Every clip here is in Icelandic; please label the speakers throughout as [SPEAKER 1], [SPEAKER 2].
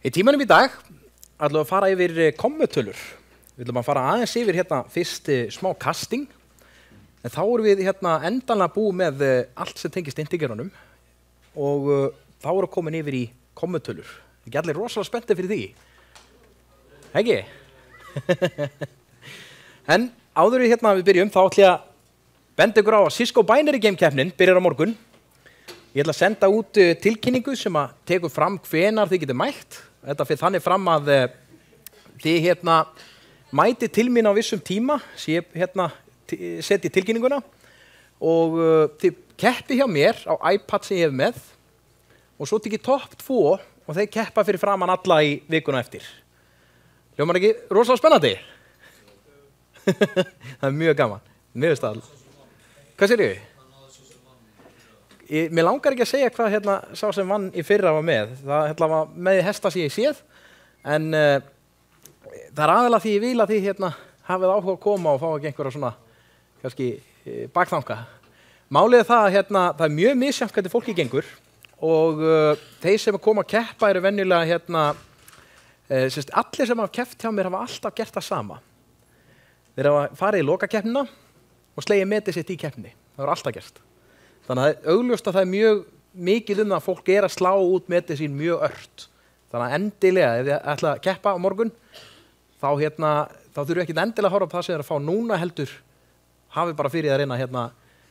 [SPEAKER 1] Í tímanum í dag ætlum við að fara yfir kommutölur. Við ætlum að fara aðeins yfir hérna fyrst smá casting. En þá erum við hérna endanlega búið með allt sem tengist integerunum og þá erum við komin yfir í kommutölur. Ekki allir rosalega spenntir fyrir því? Ekki? En áður við hérna við byrjum þá ætlum ég að benda ykkur á að Cisco Binary Game keppnin byrjar á morgun. Ég ætla að senda út tilkynningu sem að tekur fram hvenar þið getur mætt. Þetta fyrir þannig fram að þið hérna mæti til mín á vissum tíma sem ég hérna seti tilkynninguna og þið keppi hjá mér á iPad sem ég hef með og svo tekið topp 2 og þeir keppa fyrir framan alla í vikuna eftir. Hljómar ekki rosalega spennandi? Það er mjög gaman. Mjög stað. Hvað sér ég? Mér langar ekki að segja hvað hérna sá sem vann í fyrra var með. Það hérna var með hesta sem ég séð, en það er aðalega því ég vil að þið hérna hafið áhuga að koma og fá ekki einhverja svona, kannski, bakþanga. Málið er það að hérna, það er mjög misjafnt hvernig fólki gengur og þeir sem koma að keppa eru venjulega hérna, allir sem hafa keppt hjá mér hafa alltaf gert það sama. Þeir hafa farið í lokakeppnina og slegið metið sitt í keppni. Það var alltaf gert. Þannig að það er augljóst að það er mjög mikið að fólk er að slá út metið sín mjög ört. Þannig að endilega, ef þið ætla að keppa á morgun, þá þurfum ekki endilega að horfa á það sem þið er að fá núna heldur, hafið bara fyrir að reyna hérna,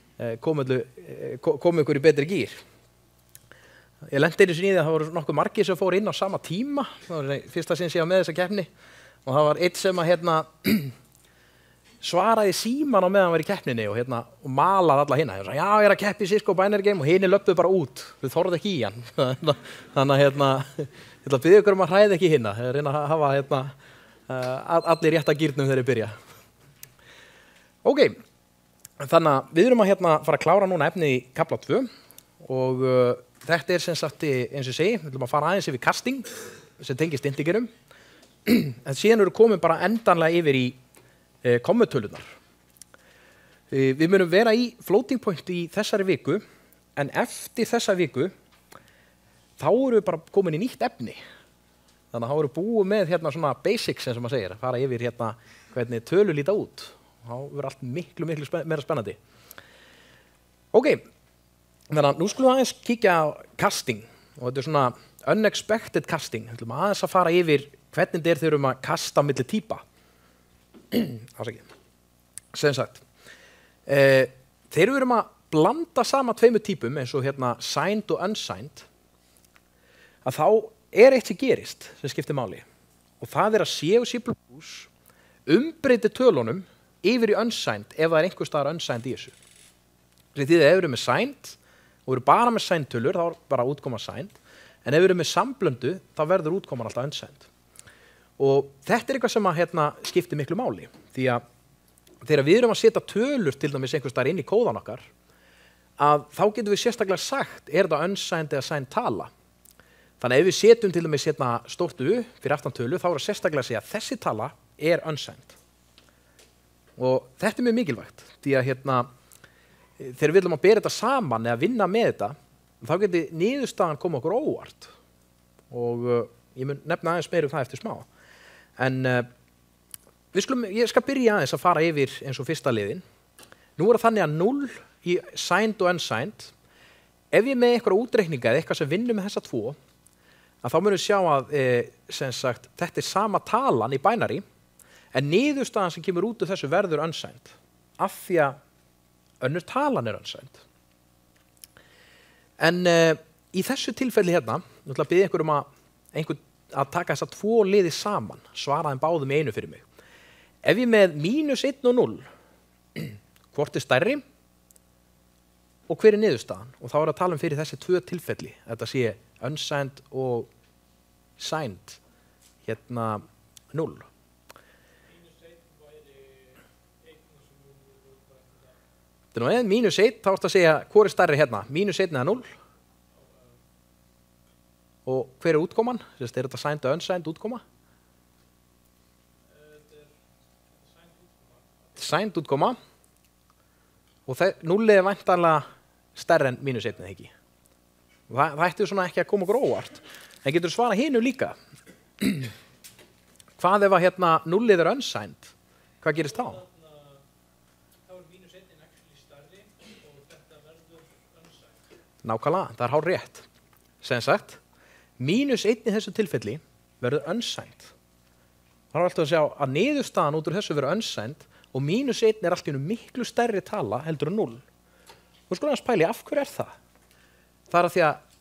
[SPEAKER 1] koma ykkur í betri gír. Ég lenti einu sinni í því að það voru nokkuð margir sem fóru inn á sama tíma. Það var fyrsta sinn sem ég var með þessa keppni og það var eitt sem að hérna, svaraði síman á meðan hann var í keppninni og, hérna, og malaði alla hina. Ég sagði, já, ég er að keppa í Cisco Binary Game og hini löppuðu bara út. Þau þorðu ekki í hann. Þannig að hérna, ég ætla að biðja ykkur að hræða ekki hina. Ég reyna að hafa hérna, allir rétt að gírnum þegar ég byrja. Ok, þannig að við erum að hérna, fara að klára núna efni í kafla 2 og þetta er sem sagt, eins og ég segi, við ætlum að fara aðeins yfir casting sem tengist integerum. En síðan eru komin bara endanlega yfir í kommutölunar. Við munum vera í floating point í þessari viku, en eftir þessa viku þá erum við bara komin í nýtt efni. Þannig að þá erum við búið með hérna svona basics sem maður segir, að fara yfir hérna hvernig tölur líta út. Þá verður allt miklu meira spennandi. Ok, þannig að nú skulum við aðeins kíkja á casting og þetta er svona unexpected casting. Við ætlum aðeins að fara yfir hvernig þeir þurfum að kasta milli típa. Sem sagt, þegar við erum að blanda sama tveimur típum eins og hérna signed og unsigned, að þá er eitt sem gerist sem skiptir máli og það er að C og C++ umbreytir tölunum yfir í unsigned ef það er einhver staðar unsigned í þessu. Því að ef við erum með signed og við erum bara með signed tölur þá er bara útkoma signed, en ef við erum með samblöndu þá verður útkoman alltaf unsigned. Og þetta er eitthvað sem að hérna, skiptir miklu máli, því að þegar við erum að setja tölur til dæmis einhvers staðar inn í kóðan okkar, að þá getum við sérstaklega sagt, er þetta unsigned eða signed tala. Þannig að ef við setjum til dæmis hérna, stórt U fyrir aftan tölu, þá er það sérstaklega að segja að þessi tala er unsigned. Og þetta er mjög mikilvægt, því að hérna, þegar við viljum að bera þetta saman eða vinna með þetta, þá getur niðurstaðan koma okkur óvart. Og ég mun nefna aðeins meira það eftir smá. En ég skal byrja aðeins að fara yfir eins og fyrsta liðin. Nú er það þannig að 0 í signed og unsigned. Ef ég er með eitthvað útreikninga eða eitthvað sem vinnur með þessa 2, að þá munum við sjá að sem sagt, þetta er sama talan í binary, en niðurstaðan sem kemur út úr þessu verður unsigned, af því að önnur talan er unsigned. En í þessu tilfelli hérna, ég ætla að biðja einhver að taka þessa 2 liði saman, svara þeim báðum í einu fyrir mig. Ef ég með -1 og 0, hvort er stærri og hver er niðurstaðan? Og þá er að tala fyrir þessi 2 tilfelli, þetta sé unsigned og signed, hérna 0. Þetta er nú -1, þá ertu að segja hvor er stærri hérna, -1 eða 0? Og hver er útkoman? Er þetta signed og unsigned útkoma? Signed útkoma. Og 0 er væntanlega stærri en -1 eða ekki. Það ætti svona ekki að koma okkur óvart. En getur svara hinu líka. hvað ef að hérna nullið unsigned? Hvað gerist þá?
[SPEAKER 2] Þá mínus 1 actually stærri og þetta verður unsigned.
[SPEAKER 1] Nákvæmlega, það hár rétt. Sem sagt, mínus 1 í þessu tilfelli verður unsigned. Það er alltaf að sjá að niðurstaðan út úr þessu verður unsigned og mínus 1 allt í einu miklu stærri tala heldur en 0. Þú skoðum að spæli, af hverju það? Það að því að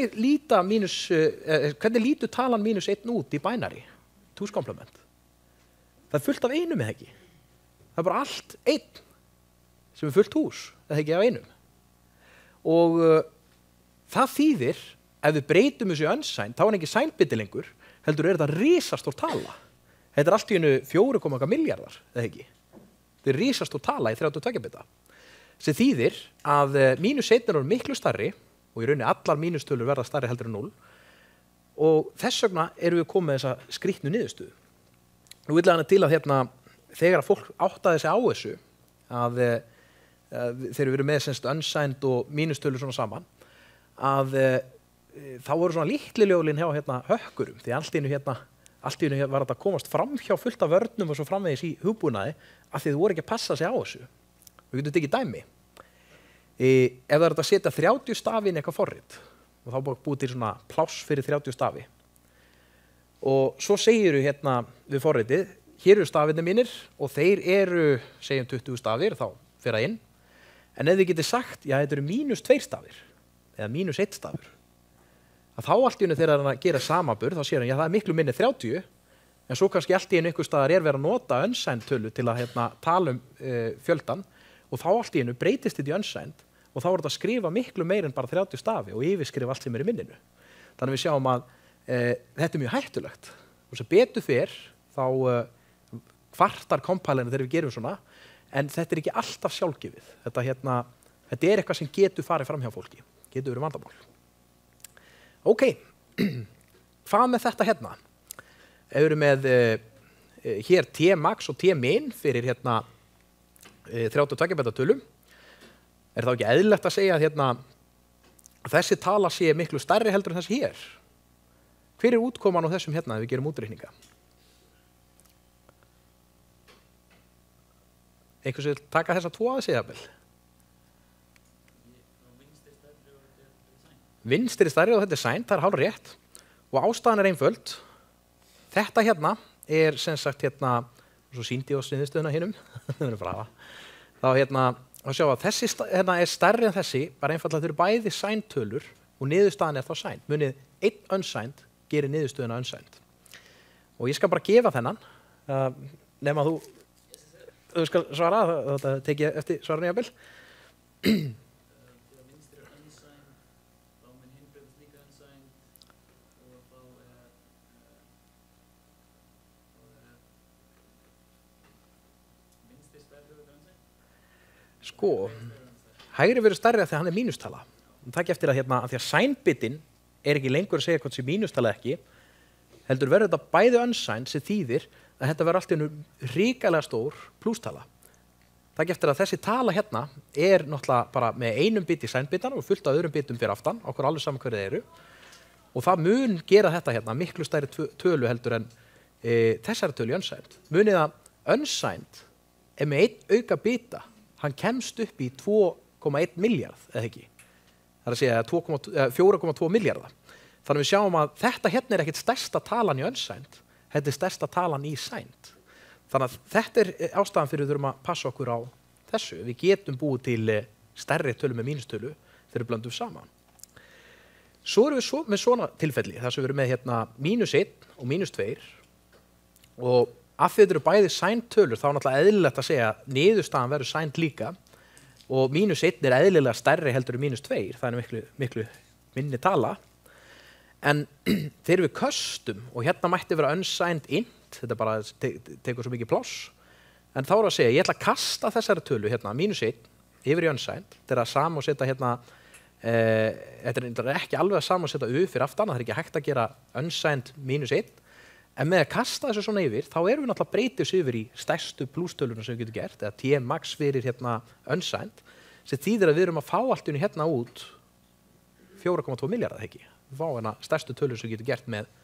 [SPEAKER 1] hvernig lítur talan mínus 1 út í binary? 2's complement. Það fullt af einum eða ekki. Það bara allt 1 sem fullt hús, eða ekki af einum. Og það þýðir, ef við breytum þessu unsigned, þá ekki signed biti lengur, heldur þetta risastór tala. Þetta allt í einu 4,1 miljardar, eða ekki. Þetta risastór tala í 32 bita. Sem þýðir að mínus 1 miklu stærri, og í rauninni allar mínustölur verða stærri heldur en 0, og þess vegna erum við komið með þessa skrýtnu niðurstöðu. Nú vil hann til að hérna, þegar að fólk áttaði sig á þessu, að þegar við erum með semst unsigned og mínustölur svona saman, að þá voru svona líkliljólin hjá hérna, hökkurum, því allt í einu var þetta að komast fram hjá fullt af vörnum og svo framvegis í hugbúnaði, að þið voru ekki að passa sig á þessu. Við getum tekið dæmi. Ef það er að setja 30 stafi inn eitthvað forrit og þá búið til svona pláss fyrir 30 stafi og svo segir hérna við forritið, hér eru stafinni mínir og þeir eru, segjum 20 stafir, þá fyrir það inn, en ef þið getið sagt, já þetta eru mínus 2 stafir eða mínus 1 stafur, að þá allt í einu þegar hann að gera samaburð, þá sér hann, já það er miklu minni 30, en svo kannski allt í einu einhver staðar er verið að nota unsigned tölu til að hérna, tala fjöldan, og þá allt í einu breytist þetta í unsigned og þá er þetta að skrifa miklu meir en bara 30 stafi og yfirskrifa allt sem er í minninu. Þannig við sjáum að þetta er mjög hættulegt og sem betur fyrr þá kvartar kompælinu þegar við gerum svona, en þetta er ekki alltaf sjálfgefið. Þetta er eitthvað sem getur farið fram hjá fólki, getur verið vandamál. Ok, hvað með þetta hérna? Ef við erum með hér T-max og T-min fyrir hérna 32 beta tölum, er þá ekki eðlilegt að segja að hérna, þessi tala sé miklu stærri heldur en þessi hér? Hver er útkoman á þessum hérna ef við gerum útreikninga? Einhvers vil taka þessa 2 aðeins eða vel? Vinstri stærri og þetta er sænt, það er hálf rétt og ástæðan er einföld. Þetta hérna er sem sagt hérna, og svo sýndi ég á sniðstöðuna hinum, þá hérna, að sjá að þessi hérna er stærri en þessi, bara einfallega þau eru bæði signed tölur og niðurstaðan er þá signed. Munið, 1 unsigned gerir niðurstöðuna unsigned. Og ég skal bara gefa þennan, nema þú skal svara, þetta tek ég eftir svarinu jafnvel. Sko, hægri verður stærri að því að hann er mínustala. Takk eftir að hérna, að því að signed-bitin er ekki lengur að segja hvort sem mínustala ekki, heldur verður þetta bæði unsigned sem þýðir að þetta verður allt í einu hrikalega stór plústala. Takk eftir að þessi tala hérna er náttúrulega bara með einum bit í signed-bitan og fullt af öðrum bitum fyrir aftan, okkur alveg saman hverju þeir eru. Og það mun gera þetta hérna miklu stærri tölu heldur en þessari tölu í unsigned. Munið að unsigned er með 1 auka bita, hann kemst upp í 2,1 miljard, eða ekki. Það er að segja 4,2 miljardar. Þannig við sjáum að þetta hérna er ekkert stærsta talan í unsigned, þetta er stærsta talan í signed. Þannig að þetta er ástæðan fyrir við þurfum að passa okkur á þessu. Við getum búið til stærri tölu með mínustölu þegar við blöndum saman. Svo erum við með svona tilfelli, þar sem við erum með hérna mínus 1 og mínus 2 og af því þetta eru bæði signed tölur þá er náttúrulega eðlilegt að segja að niðurstaðan verður signed líka og mínus 1 er eðlilega stærri heldur en mínus 2, það er miklu minni tala. En þegar við custom og hérna mætti vera unsigned int, þetta bara tekur svo mikið pláss, en þá er að segja ég ætla að kasta þessari tölu hérna mínus 1 yfir í unsigned, þetta er að samansetja hérna, þetta er ekki alveg að samansetja u fyrir aftan, það er ekki hægt að gera unsigned mínus 1, en með að kasta þessu svona yfir, þá erum við náttúrulega breytið yfir í stærstu plústöluna sem við getum gert, eða T-max fyrir hérna unsigned, sem þýðir að við erum að fá allt unni hérna út 4,2 miljardar, ekki? Við fá hérna stærstu tölu sem við getum gert með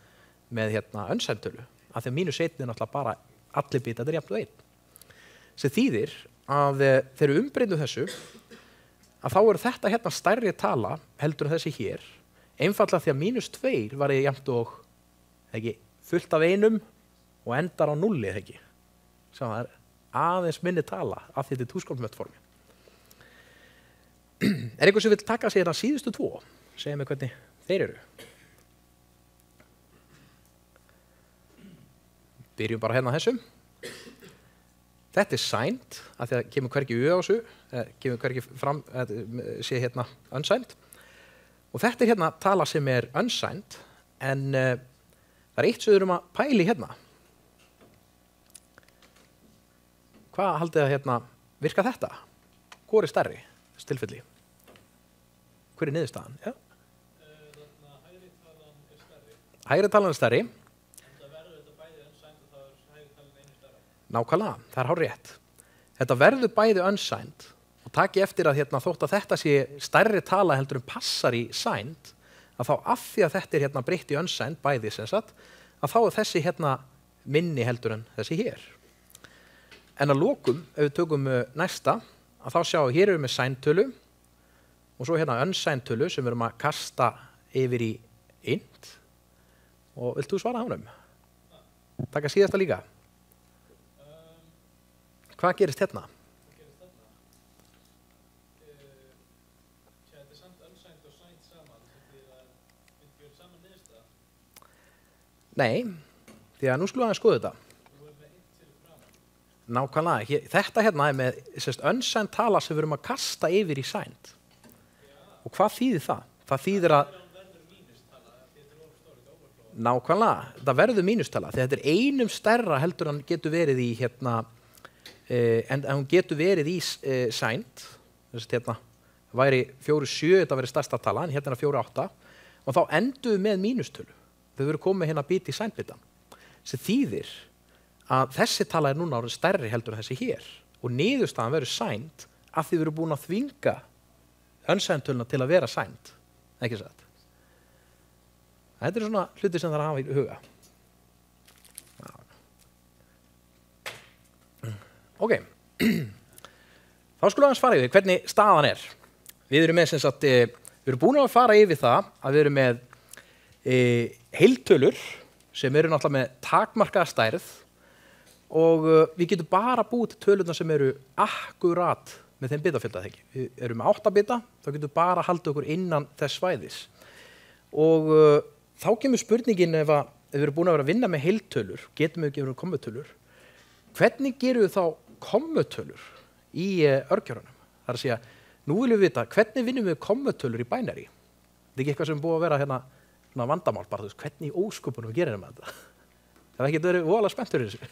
[SPEAKER 1] með unsigned tölu, af því að -1 er náttúrulega bara allir bitarnir jafnt og 1. Sem þýðir að þegar við umbreytum þessu, að þá er þetta stærri tala heldur en þessi hér, einfallega því að -2 var jafnt og ekki, fullt af 1 og endar á 0, ekki. Svo það er aðeins minni tala af því þetta er túskálmöttformi. Er eitthvað sem vil taka sér síðustu 2? Segja mig hvernig þeir eru. Byrjum bara hérna þessum. Þetta er signed, af því að kemur hvergi á þessu, kemur hvergi fram, sé unsigned. Og þetta er tala sem er unsigned, en það er eitt sem við erum að pæli hérna. Hvað haldið að virka þetta? Hvor er stærri, þessi tilfelli? Hver er niðurstaðan? Ja.
[SPEAKER 2] Hægri talan er stærri.
[SPEAKER 1] Hægri talan er stærri.
[SPEAKER 2] En það verður þetta bæði unsigned og það er hægri talan einu stærra.
[SPEAKER 1] Nákvæmlega, það er hárrétt. Þetta verður bæði unsigned og taki eftir að þótt að þetta sé stærri tala heldur en passar í signed, að þá af því að þetta er breytt í unsigned bæði sem sagt, að þá er þessi minni heldur en þessi hér. En að lokum, ef við tökum næsta, að þá sjáum við hér erum við signed tölu og svo unsigned tölu sem við erum að kasta yfir í int. Og vilt þú svara hánum? Taka síðasta líka. Hvað gerist hérna?
[SPEAKER 2] Hvað gerist þarna? Þetta er samt unsigned og signed saman, því að við gerum saman niðurstaða.
[SPEAKER 1] Nei, því að nú skulum við að skoða þetta.
[SPEAKER 2] Nú erum við 1 fyrir framan.
[SPEAKER 1] Nákvæmlega, þetta er með unsigned tala sem við erum að kasta yfir í signed. Og hvað þýðir það? Það þýðir að nákvæmlega, það verður mínustala, því að þetta er einum stærra heldur en getur verið í en hún getur verið í signed, væri 4,7, þetta verið stærsta tala, en hérna er 4,8, og þá endum við með mínustölu. Þau verður komið bit í signed-bitan. Sem þýðir að þessi tala er núna orðið stærri heldur en þessi hér, og niðurstaðan verður signed af því við erum búin að þvinga unsigned-töluna til að vera signed, ekki satt. Þetta er svona hluti sem það er að hafa í huga. Ok, þá skulum við aðeins fara yfir hvernig staðan er. Við erum með við erum búin að fara yfir það að við erum með heiltölur sem eru náttúrulega með takmarkaða stærð og við getum bara búið til tölurnar sem eru akkurat með þeim bitafjölda þegar. Við erum með 8 bita, þá getum við bara haldið okkur innan þess svæðis. Og þá kemur spurningin ef við erum búin að vera að vinna með heiltölur, getum við ekki verið kommutölur, hvernig gerum við þá kommutölur í örgjörunum? Það er að segja, nú viljum við vita, hvernig vinnum við kommutölur í binary? Það er ekki eitthvað sem er búið að vera vandamál, bara þú veist, hvernig ósköpunum gerir við þetta? Það er ekki verið voðalega spenntur í þessu.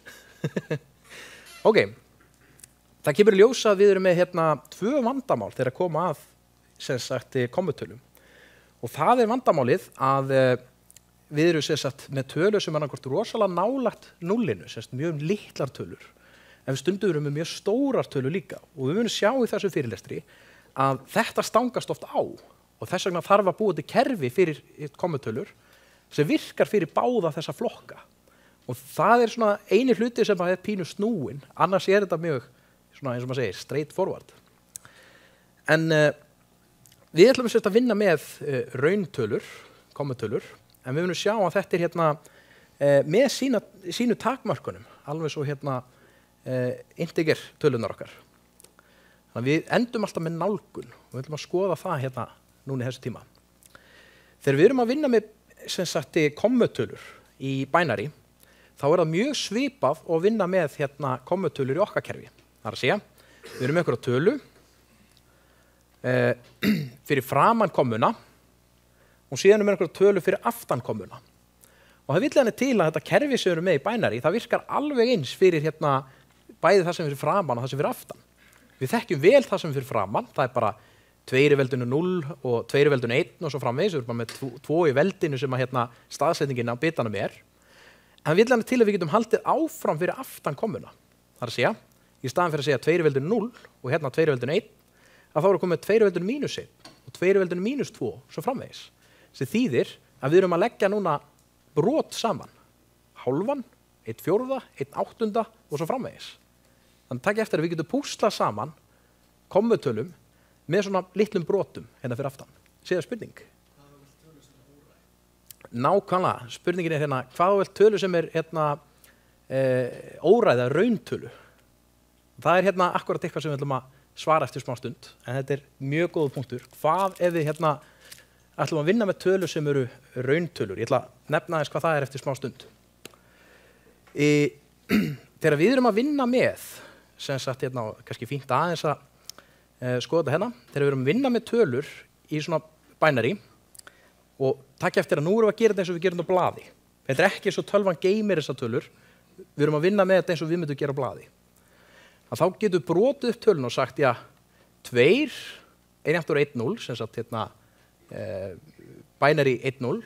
[SPEAKER 1] Ok, það kemur í ljós að við erum með 2 vandamál þegar að koma að kommutölum. Og það er vandamálið að við erum með tölur sem er annarkvort rosalega nálægt núllinu, mjög litlar tölur. En við stundum erum með mjög stórar tölur líka. Og við munum sjá í þessu fyrirlestri að þetta stangast oft á. Og þess vegna þarf að búa til kerfi fyrir kommutölur sem virkar fyrir báða þessa flokka. Og það er svona eini hluti sem er pínu snúin, annars er þetta mjög, eins og maður segir, straight forward. En við ætlum að vinna með rauntölur, kommutölur, en við munum sjá að þetta er með sínu takmörkunum, alveg svo integer tölunar okkar. Þannig að við endum alltaf með nálgun og við ætlum að skoða það núna í þessu tíma. Þegar við erum að vinna með kommutölur í binary, þá er það mjög svipað að vinna með kommutölur í okkar kerfi. Það er að segja, við erum með einhverja tölu fyrir framan kommuna og síðan erum við einhverja tölu fyrir aftan kommuna. Og það vill til að þetta kerfi sem við erum með í binary, það virkar alveg eins fyrir bæði það sem er fyrir framan og það sem er fyrir aftan. Við þekkjum vel það sem er fyrir framan, það er bara 2 í veldinu 0 og 2 í veldinu 1 og svo framvegis, við erum bara með 2 í veldinu sem staðsetningin á bitanum er. En það vill til að við getum haldið áfram fyrir aftan kommuna. Það er að segja, í staðan fyrir að segja 2 í veldinu 0 og 2 í veldinu 1, að þá eru komið 2 í veldinu -1 og 2 í veldinu -2 svo framvegis. Sem þýðir að við erum að leggja núna brot saman. Hálfan, 1/4, 1/8 og svo framvegis. Þannig takk eftir að við getum púslað saman kommutölum með svona litlum brotum hérna fyrir aftan. Séða spurning. Nákvæmlega, spurningin er hérna, hvað er tölu sem er hérna óræða rauntölu? Það er hérna akkurat eitthvað sem við ætlum að svara eftir smá stund, en þetta er mjög góð punktur. Hvað ef við hérna ætlum að vinna með tölu sem eru rauntölur? Ég ætla að nefna þess hvað það er eftir smá stund. Þegar við erum að vinna með, sem sagt hérna, kannski fínt aðeins að skoða þetta hérna, þegar við erum að vinna með tölur í svona binary, og takk eftir að nú erum við að gera þetta eins og við gerum þetta á blaði. Þetta er ekki eins og tölvan geymir þessar tölur, við erum að vinna með þetta eins og við myndum gera á blaði. Að þá getum við brotið upp tölun og sagt, já, 2 er jafnt úr 1,0, sem sagt hérna, binary 1,0.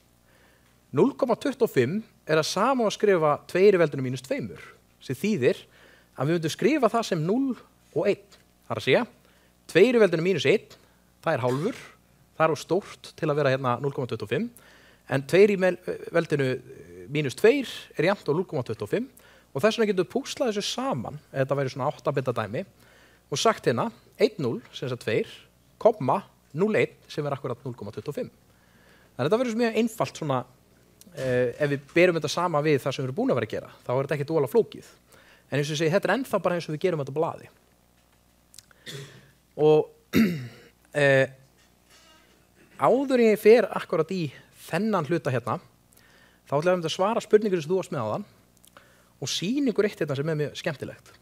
[SPEAKER 1] 0,25 er að sama að skrifa 2 í veldinu mínus 2, sem þýðir að við myndum skrifa það sem 0 og 1. Það er að segja, 2 í veldinu mínus 1, það er hálfur, það er stórt til að vera hérna 0,25, en 2 í veldinu mínus 2 er jafnt á 0,25, og þess vegna getum við púslað þessu saman, þetta væri svona 8-bita dæmi, og sagt hérna 1,0 sem er 2, 0,01 sem er akkurat 0,25. Þannig að þetta verður mjög einfalt svona, ef við berum þetta sama við það sem við erum búin að vera að gera, þá er þetta ekkert óalega flókið. En eins og ég segi, þetta er ennþá bara eins og við gerum þetta á blaði. Og áður ég fer akkurat í þennan hluta hérna, þá ætla ég að svara spurningur sem þú varst með áðan og sýna ykkur eitt hérna sem er mjög skemmtilegt.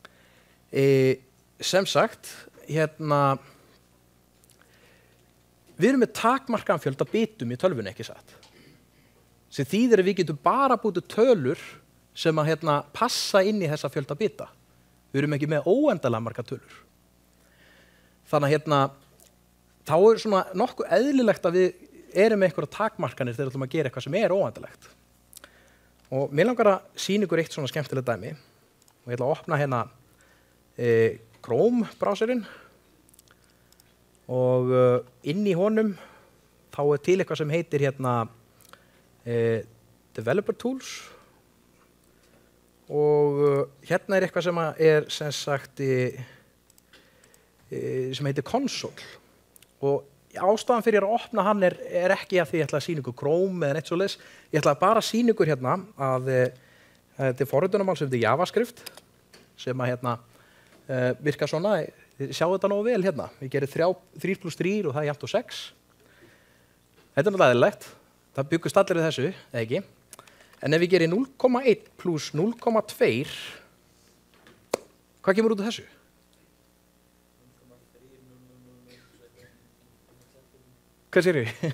[SPEAKER 1] Sem sagt, hérna, við erum með takmarkaðan fjölda bitum í tölvunni, ekki satt. Sem þýðir að við getum bara búið tölur sem að hérna, passa inn í þessa fjölda bita. Við erum ekki með óendanlega marga tölur. Þannig að hérna, þá er svona nokkuð eðlilegt að við erum með einhverja takmarkanir þegar við ætlum að gera eitthvað sem er óendalegt. Og mér langar að sýna ykkur eitt svona skemmtilegt dæmi. Og ég ætla að opna hérna Chrome-browserinn. Og inn í honum þá er til eitthvað sem heitir hérna Developer Tools. Og hérna er eitthvað sem er sem sagt sem heitir Console. Og ástæðan fyrir að opna hann er ekki að því ég ætla að sýna ykkur Chrome eða neitt svoleiðis. Ég ætla bara að sýna ykkur hérna að þetta er forritunarmál sem heitir JavaScript sem að hérna virka svona, sjáu þetta nógu vel hérna. Við gerum 3 + 3 og það er jafnt og 6. Þetta er náttúrulega eðlilegt. Það byggust allir við þessu, eða ekki? En ef við gerum 0,1 + 0,2, hvað kemur út af þessu? Hvað sér ég?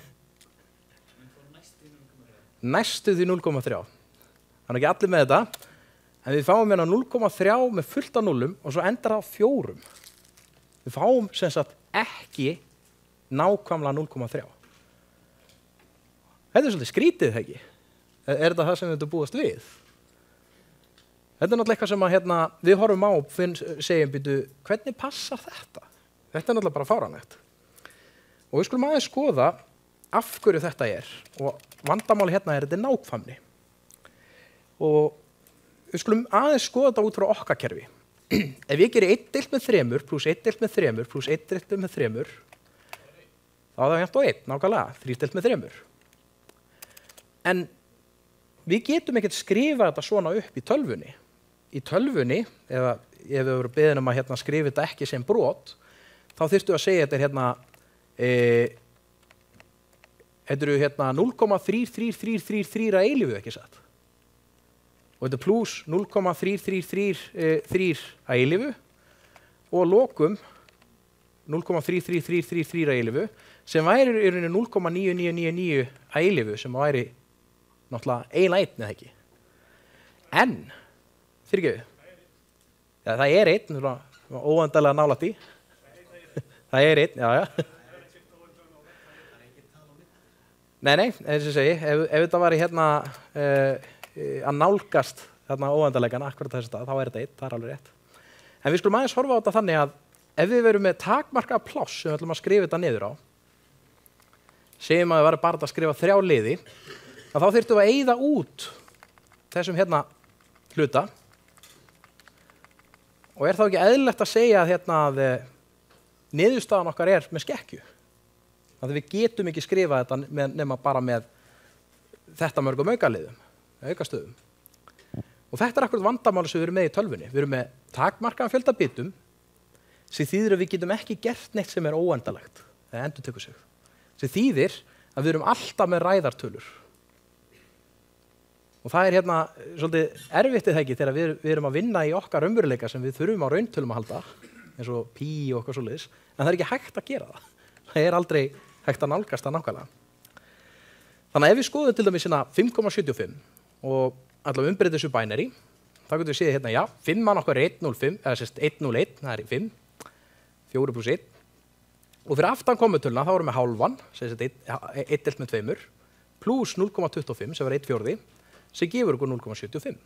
[SPEAKER 1] Næstu því 0,3. Þannig ekki allir með þetta. En við fáum hérna 0,3 með fullt af nullum og svo endar það á 4. Við fáum sem sagt ekki nákvæmlega 0,3. Þetta er svolítið skrítið, ekki? Er þetta það sem við búast við? Þetta er náttúrulega eitthvað sem að, hérna, við horfum á og segjum, hvernig passar þetta? Þetta er náttúrulega bara fáránlegt. Og við skulum aðeins skoða af hverju þetta er. Og vandamáli hérna er þetta nákvæmni. Og við skulum aðeins skoða þetta út frá okkar kerfi. Ef ég gerir 1 deilt með 3 + 1 deilt með 3 + 1 deilt með 3, þá er það jafnt á 1, nákvæmlega, 3 deilt með 3. En við getum ekkert skrifa þetta svona upp í tölvunni. Í tölvunni, eða ef við vorum beðin um að hérna, skrifa þetta ekki sem brot, þá þyrftu að segja þetta er hérna þetta eru hérna 0,33333 að eilífu, ekki satt? Og þetta er pluss 0,33333 að eilífu og að lokum 0,33333 að eilífu sem væri í rauninu 0,9999 að eilífu sem væri náttúrulega eiginlega 1 eða ekki. En, fyrirgeðu, ja, það er 1, óendanlega nálægt í. Það er 1, já. Nei, eins og ég segi, ef þetta var í hérna að nálgast þarna óendanleikana akkurat þessu stað, þá er þetta 1, það er alveg rétt. En við skulum aðeins horfa á þetta þannig að ef við verum með takmarkað pláss sem við ætlum að skrifa þetta niður á, segjum að við varum bara að skrifa 3 liði, að þá þyrftum við að eyða út þessum hérna hluta og er þá ekki eðlilegt að segja að hérna að niðurstaðan okkar er með skekkju. Þannig að við getum ekki skrifað þetta nema bara með þetta mörgum aukaliðum, aukastöðum. Og þetta er akkurat vandamáli sem við erum með í tölvunni. Við erum með takmarkaðan fjölda bitum sem þýðir að við getum ekki gert neitt sem er óendalegt eða endurtekur sig. Sem þýðir að við erum alltaf með ræðartölur. Og það er hérna svolítið erfitt eða ekki þegar við erum að vinna í okkar raunveruleika sem við þurfum á rauntölum að halda, eins og pi og eitthvað svoleiðis, en það er ekki hægt að gera það. Það er aldrei hægt að nálgast það nákvæmlega. Þannig að ef við skoðum til dæmis hérna 5,75 og allavega umbreytum þessu binary, þá getum við séð hérna, já, 5 okkar er 1,05, eða sérst 1,01, það er 5, 4 + 1. Og fyrir aftan komutöluna þá erum við hálfan, sérst 1 deilt með 2, pluss 0,25 sem var 1/4, sem gefur okkur 0,75.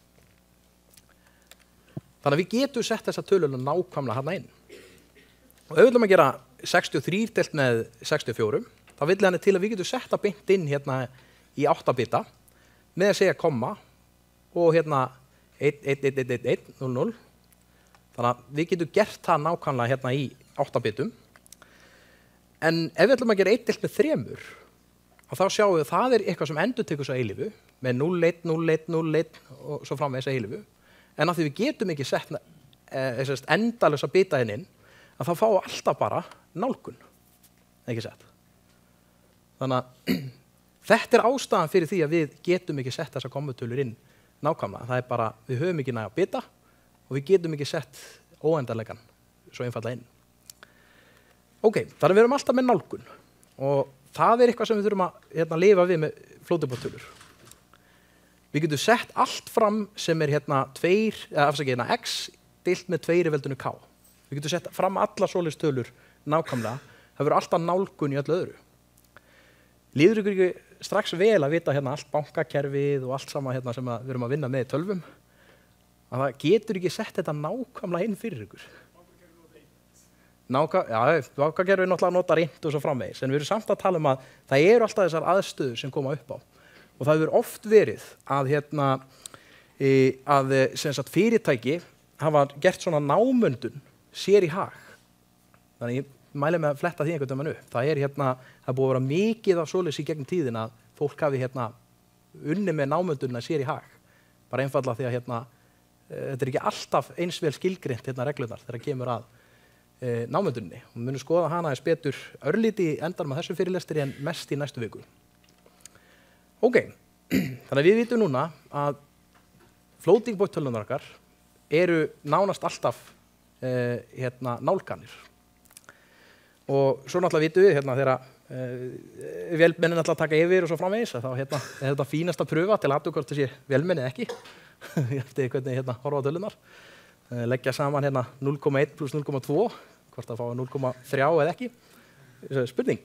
[SPEAKER 1] Þannig að við getum sett þessa töluna nákvæmlega hérna inn. Og ef við viljum að gera 63 deilt með 64, þá vill hann til að við getum setta beint inn hérna í 8 bita með að segja komma og hérna 1, 1, 1, 1, 1, 1, 0, 0. Þannig að við getum gert það nákvæmlega hérna í 8 bitum. En ef við ætlum að gera 1 deilt með 3, og þá sjáum við að það er eitthvað sem endurtekur svo eilífu með 0, 1, 0, 1, 0, 1 og svo framvegis eilífu. En af því við getum ekki sett endalösa bita inn, að þá fáum við alltaf bara nálgun. Ekki sett. Þannig að þetta er ástæðan fyrir því að við getum ekki sett þessa kommutölur inn nákvæmlega. Það er bara, við höfum ekki næga bita og við getum ekki sett óendanlegan svo einfallega inn. Ok, þannig að við erum alltaf með nálgun og það er eitthvað sem við þurfum að lifa við með floating-point-tölur. Við getum sett allt fram sem er x deilt með 2 k. Við getum sett fram alla svoleiðis tölur nákvæmlega. Það verður alltaf nálgun í öllu öðru. Líður ykkur ekki strax vel að vita hérna allt bankakerfið og allt sama hérna sem við erum að vinna með í tölvum? Að það getur ekki sett þetta nákvæmlega inn fyrir ykkur. Bankakerfið náttúrulega notar int og svo framvegis, en við erum samt að tala að það eru alltaf þessar aðstöður sem koma upp á. Og það hefur oft verið að fyrirtæki hafa gert svona námöndun sér í hag. Þannig ég mæli með að fletta því einhvern veginn upp. Það er búið að vera mikið af svoleiðis í gegnum tíðin að fólk hafi unni með námöndunina sér í hag. Bara einfaldlega því að þetta er ekki alltaf eins vel skilgreint reglunar þegar kemur að námönduninni. Og við munum skoða hana eins betur örlítið í endanum á þessu fyrirlestri en mest í næstu viku. Ok, þannig að við vitum núna að floating point tölunar okkar eru nánast alltaf nálganir. Og svo náttúrulega vitum við þegar vélmennin ætla að taka yfir og svo framvegis, þá er þetta fínasta pröfa til að athuga hvort þessi vélmenni ekki. Eftir hvernig horfa á tölunar. Leggja saman 0,1 + 0,2, hvort það fá 0,3 eða ekki. Spurning.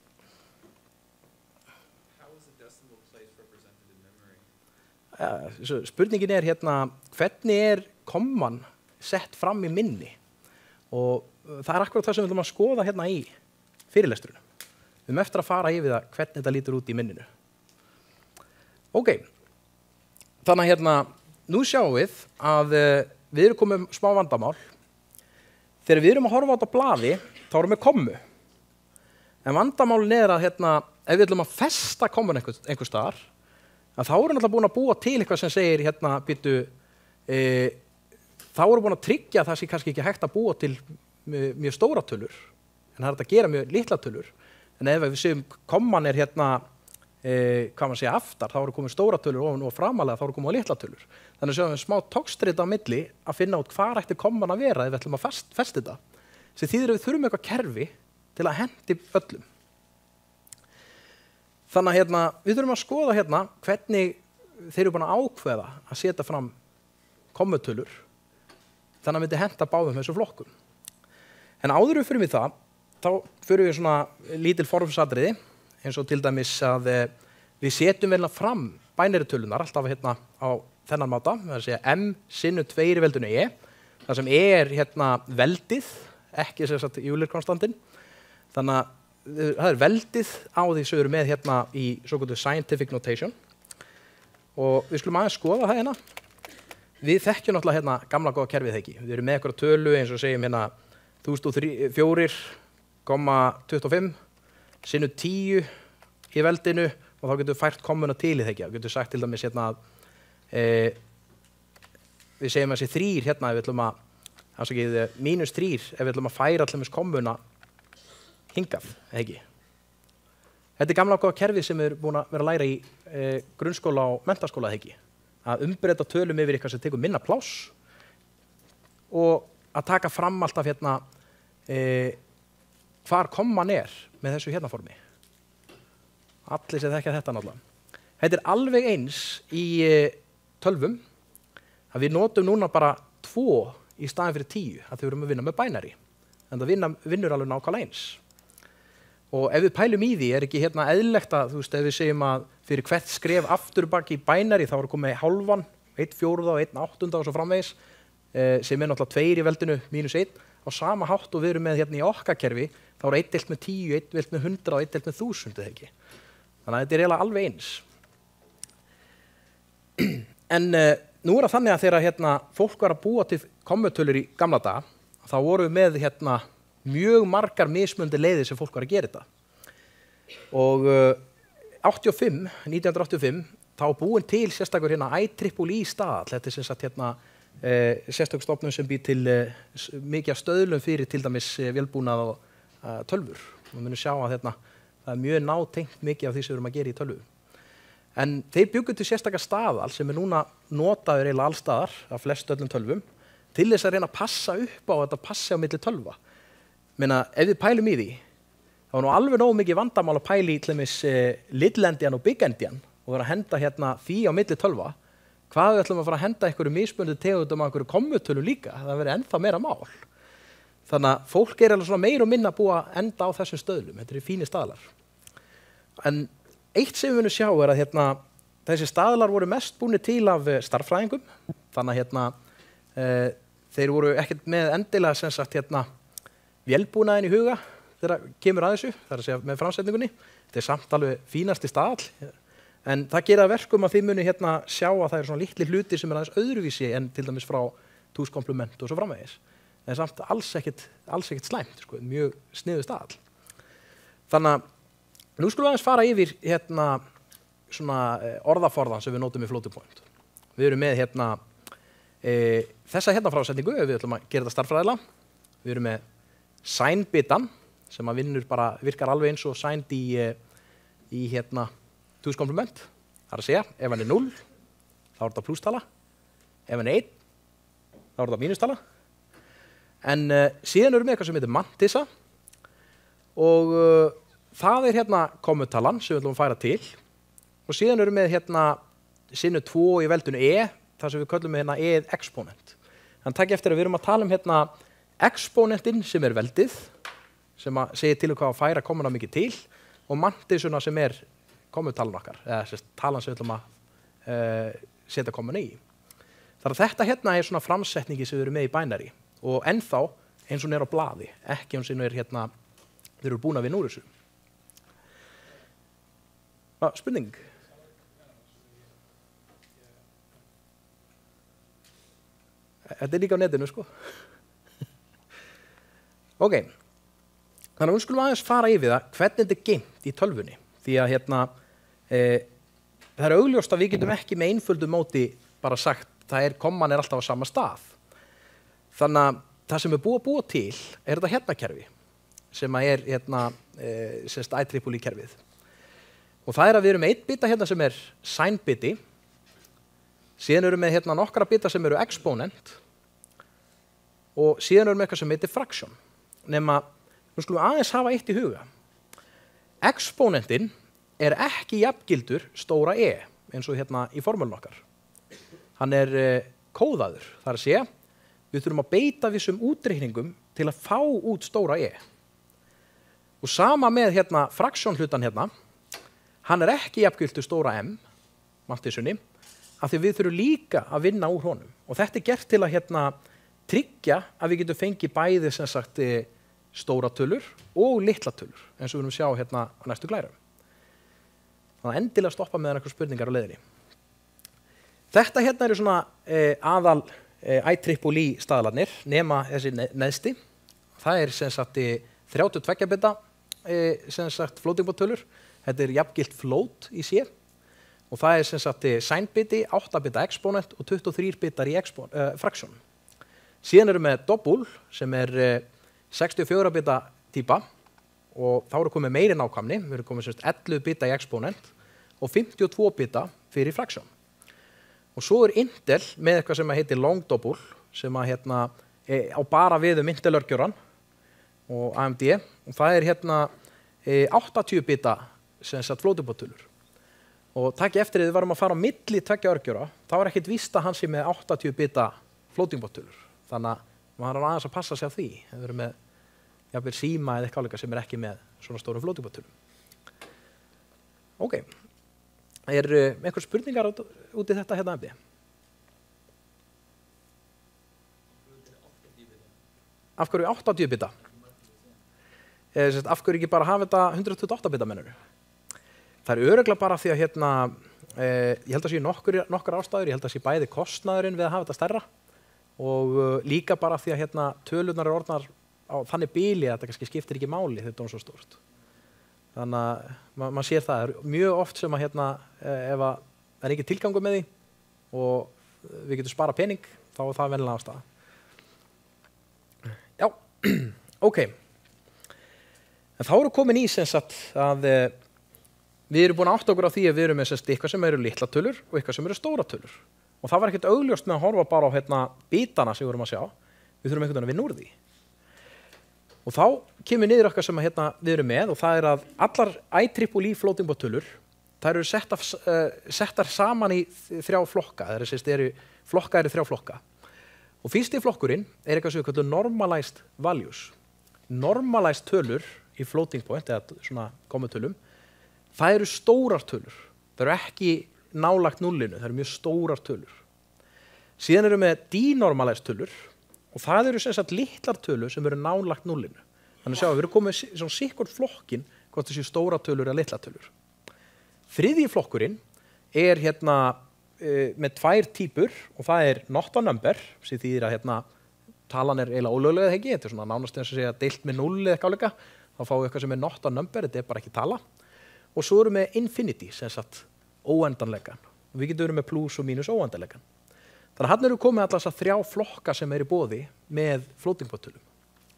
[SPEAKER 1] Spurningin er hvernig er komman sett fram í minni, og það er akkurat það sem við ætlum að skoða í fyrirlestrunum. Við erum eftir að fara yfir það hvernig þetta lítur út í minninu. Ok, þannig að nú sjáum við að við erum komið með smá vandamál. Þegar við erum að horfa á þetta blaði, þá erum við kommu. En vandamálin er að ef við ætlum að festa kommun einhver staðar, að þá erum við alltaf búin að búa til eitthvað sem segir þá erum við búin að tryggja að það sé kannski ekki hægt að búa til mjög stóra tölur, en það er hægt að gera mjög litla tölur. En ef við segjum komman er hvað maður segja aftar, þá eru komið stóra tölur og framalega þá eru komið litla tölur. Þannig að sjáum við smá tókstrita á milli að finna út hvað ætti komman að vera ef við ætlum að festa þetta. Sem þýðir að við þurfum eitthvað kerfi til að hendi öllum. Þannig að við þurfum að skoða hvernig þeir eru búin að ákveða að setja fram kommutölur, þannig að við myndi henta báðum þessu flokkum. En áður við fyrir við það, þá fyrir við svona lítil formsatriði, eins og til dæmis að við setjum vel fram binary tölunar alltaf á þennan máta, það er að segja m sinnu 2 e, þar sem e er veldið, ekki Euler-konstantinn. Þannig að það veldið á því sem við erum með hérna í svokölluðu scientific notation og við skulum aðeins skoða það hérna. Við þekkjum náttúrulega hérna gamla góða kerfið ekki. Við erum með eitthvað tölu eins og segjum hérna 1004,25 sinnu 10 í veldinu og þá getum við fært kommuna til í þekja. Við getum sagt til dæmis hérna að við segjum að þessi 3 hérna ef við ætlum að -3 ef við ætlum að færa allir kommuna hingað, ekki? Þetta er gamla góða kerfið sem við erum búin að vera að læra í grunnskóla og menntaskóla, ekki? Að umbreyta tölum yfir eitthvað sem tekur minna pláss og að taka fram alltaf hérna hvar komman er með þessu hérna formi. Allir sem þekkja þetta náttúrulega. Þetta er alveg eins í tölvum að við notum núna bara 2 í staðin fyrir 10 að þau erum að vinna með binary. En það vinnur alveg nákvæmlega eins. Og ef við pælum í því ekki hérna eðlilegt að, þú veist, ef við segjum að fyrir hvert skref aftur bak í binary þá er komið hálfan, 1/4 og 1/8 og svo framvegis, sem er náttúrulega 2 í veldinu -1 á sama hátt og við erum með hérna í okkar kerfi, þá er 1 deilt með 10, 1 deilt með 100 og 1 deilt með 1000, eða ekki. Þannig að þetta er eiginlega alveg eins. En nú er það þannig að þegar hérna, fólk var að búa til kommutölur í gamla daga, þá voru við með hérna, mjög margar mismunandi leiðir sem fólk var að gera þetta. Og 1985, þá búin til sérstakur hérna IEEE staðall. Þetta er sem sagt hérna sérstakur stofnun sem býr til mikið af stöðlum fyrir til dæmis vélbúnað og tölvur. Við munum sjá að hérna, það er mjög nátengt mikið af því sem við erum að gera í tölvu. En þeir bjuggu til sérstakar staðal sem er núna notaður eiginlega allstaðar af flest öllum tölvum til þess að reyna að passa upp á þetta passi á milli tölva. Meina, ef við pælum í því, þá er nú alveg nógu mikið vandamál að pæli í til dæmis little endian og big endian og vera að henda hérna því á milli tölva. Hvað við ætlum að fara að henda einhverju mismunandi tegundum af einhverju kommutölu líka? Það verður ennþá meira mál. Þannig að fólk er alveg svona meira og minna búið að enda á þessum stöðlum. Þetta eru fínir staðlar. En eitt sem við munum sjá er að hérna, þessi staðlar voru mest búinir til af stærðfræðingum. Þannig að hérna, þeir voru ekkert með endilega sem sagt hérna vélbúnaðinn í huga þegar kemur að þessu, það er að segja með framsetningunni. Þetta er samt alveg fínasti staðall. En það gera verkum að þið muni hérna sjá að það eru svona litli hlutir sem er aðeins öðruvísi en til dæmis frá túskomplement og svo framvegis. En samt alls ekkert slæmt, sko, mjög sniðuð staðall. Þannig að nú skulum við aðeins fara yfir hérna svona orðaforðan sem við notum í floating point. Við erum með hérna þessa hérna frásetningu, við ætlum að gera þetta stærðfræðilega. Við erum með sine-bitan sem að virkar alveg eins og signed í hérna túskomplement. Það er að segja, ef hann er 0, þá er þetta plústala. Ef hann er 1, þá er þetta mínustala. En síðan erum við eitthvað sem heitir mantissa og það er hérna kommutalan sem við ætlum að færa til. Og síðan erum við hérna sinnu 2 í veldinu þar sem við köllum hérna exponent. Þannig takk eftir að við erum að tala um hérna exponentinn sem er veldið, sem að segja til hvað að færa kommuna mikið til, og mantissuna sem er kommutalan okkar, eða talan sem við ætlum að setja kommuna í. Þannig að þetta hérna er svona framsetningi sem við erum með í binary og ennþá eins og hún er á blaði, ekki eins og hún er hérna, þeir eru búin að vinna úr þessu. Spurning? Þetta er líka á netinu, sko. Ok, þannig að við skulum aðeins fara yfir það hvernig þetta er geymt í tölvunni. Því að hérna, það er augljóst að við getum ekki með einföldu móti bara sagt að komman er alltaf á sama stað. Þannig að það sem er búið að búa til er þetta hérna kerfi sem er hérna, IEEE kerfið. Og það er að við erum með 1 bita hérna sem er sine-biti, síðan erum við hérna nokkra bita sem eru exponent og síðan erum við eitthvað sem heitir fraction. Nema, nú skulum við aðeins hafa eitt í huga. Exponentinn er ekki jafngildur stóra eins og hérna í formúlunum okkar. Hann er kóðaður, það er að segja, við þurfum að beita vissum útreikningum til að fá út stóra Og sama með hérna fraction hlutan hérna, hann er ekki jafngildur stóra mantissunni, af því við þurfum líka að vinna úr honum. Og þetta er gert til að hérna tryggja að við getum fengið bæði sem sagt stóra tölur og litla tölur, eins og við erum sjá hérna á næstu glærum. Þannig að endilega stoppa með einhverjar spurningar á leiðinni. Þetta hérna eru svona aðal IEEE staðlarnir, nema þessi neðsti. Það er sem sagt 32 bita sem sagt floating point tölur. Þetta er jafngilt float í C. Og það er sem sagt sign biti, 8 bita exponent og 23 bitar í fraction. Síðan erum við double sem er 64 bita típa og þá eru komið meiri nákvæmni. Við erum komið sem sagt 11 bita í exponent og 52 bita fyrir fraction. Og svo er Intel með eitthvað sem heitir long double sem að hérna á bara við Intel-örgjöran og AMD og það er hérna 80 bita sem sagt floating point tölur. Og takk eftir því við varum að fara á milli tveggja örgjara, þá er ekkert víst að hann sé með 80 bita floating point tölur. Þannig að maður er aðeins að passa sig á því. Það verður með jafnvel síma eða eitthvað líka sem er ekki með svona stórum floating point tölum. Ok. Er einhver spurningar út í þetta hérna eftir? Af hverju 80 bita? Af hverju ekki bara hafa þetta 128 bita mennur? Það er örugglega bara því að hérna, ég held að sé nokkur ástæður, ég held að sé bæði kostnaðurinn við að hafa þetta stærra og líka bara því að hérna, tölurnar eru orðnar á þannig bíli að þetta kannski skiptir ekki máli þegar þetta er svo stórt. Þannig að maður sér það er mjög oft sem að hérna, ef að það er ekki tilgangur með því og við getum spara pening, þá er það venjulega ástæða. Já, ok. En þá eru komin í sem sagt að við erum búin að átta okkur á því að við erum með eitthvað sem eru litla tölur og eitthvað sem eru stóra tölur. Og það var ekkert augljóst með að horfa bara á hérna, bitana sem við vorum að sjá. Við þurfum einhvern veginn að vinna úr því. Og þá kemur niður okkar sem að, hérna, við erum með og það er að allar IEEE floating point tölur, þær eru settar saman í 3 flokka. Það eru þrjá flokka. Og fyrsti flokkurinn er eitthvað sem við kallum normalized values. Normalized tölur í floating point, eða svona komutölum, það eru stórar tölur. Það eru ekki nálagt nullinu, það eru mjög stórar tölur. Síðan eru með denormalized tölur og það eru sem sagt litlar tölur sem eru nálagt nullinu. Þannig að sjá, við erum komið svona sikkert flokkin hvort þessi stóra tölur eða litlar tölur. Þriðji flokkurinn er hérna með 2 típur og það er not a number, sem þýðir að hérna, talan er eiginlega ólöglega ekki, þetta er svona nánast eins og segja deilt með 0 eða eitthvað líka, þá fáum við eitthvað sem er not a number, þetta er bara ekki tala. Og svo erum við infinity, sem sagt óendanlegan. Og við getum verið með plus og mínus óendanlegan. Þannig að hann eru komið alltaf þessar 3 flokka sem er í boði með floating point tölum.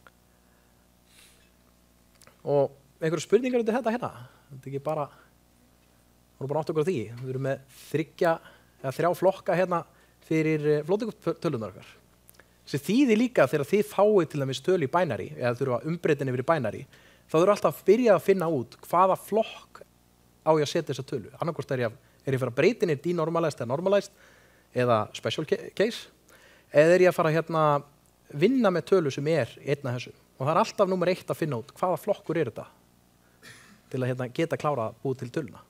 [SPEAKER 1] Og einhverju spurningar undir þetta hérna? Þetta er ekki bara, við erum bara átt okkur á því. Við erum með 3 flokka hérna fyrir floating point tölunar okkar. Sem þýðir líka þegar þið fáið til dæmis tölu í binary, eða þurfa umbreytin yfir í binary, þá þurfa alltaf að byrja að finna út hvaða flokk á ég að setja þessa tölu. Annarkvort er ég að fara að breytin í denormalized eða normalized eða special case, eða er ég að fara hérna vinna með tölu sem er einn af þessu. Og það er alltaf númer 1 að finna út hvaða flokkur er þetta til að hérna, geta klára að búið til töluna.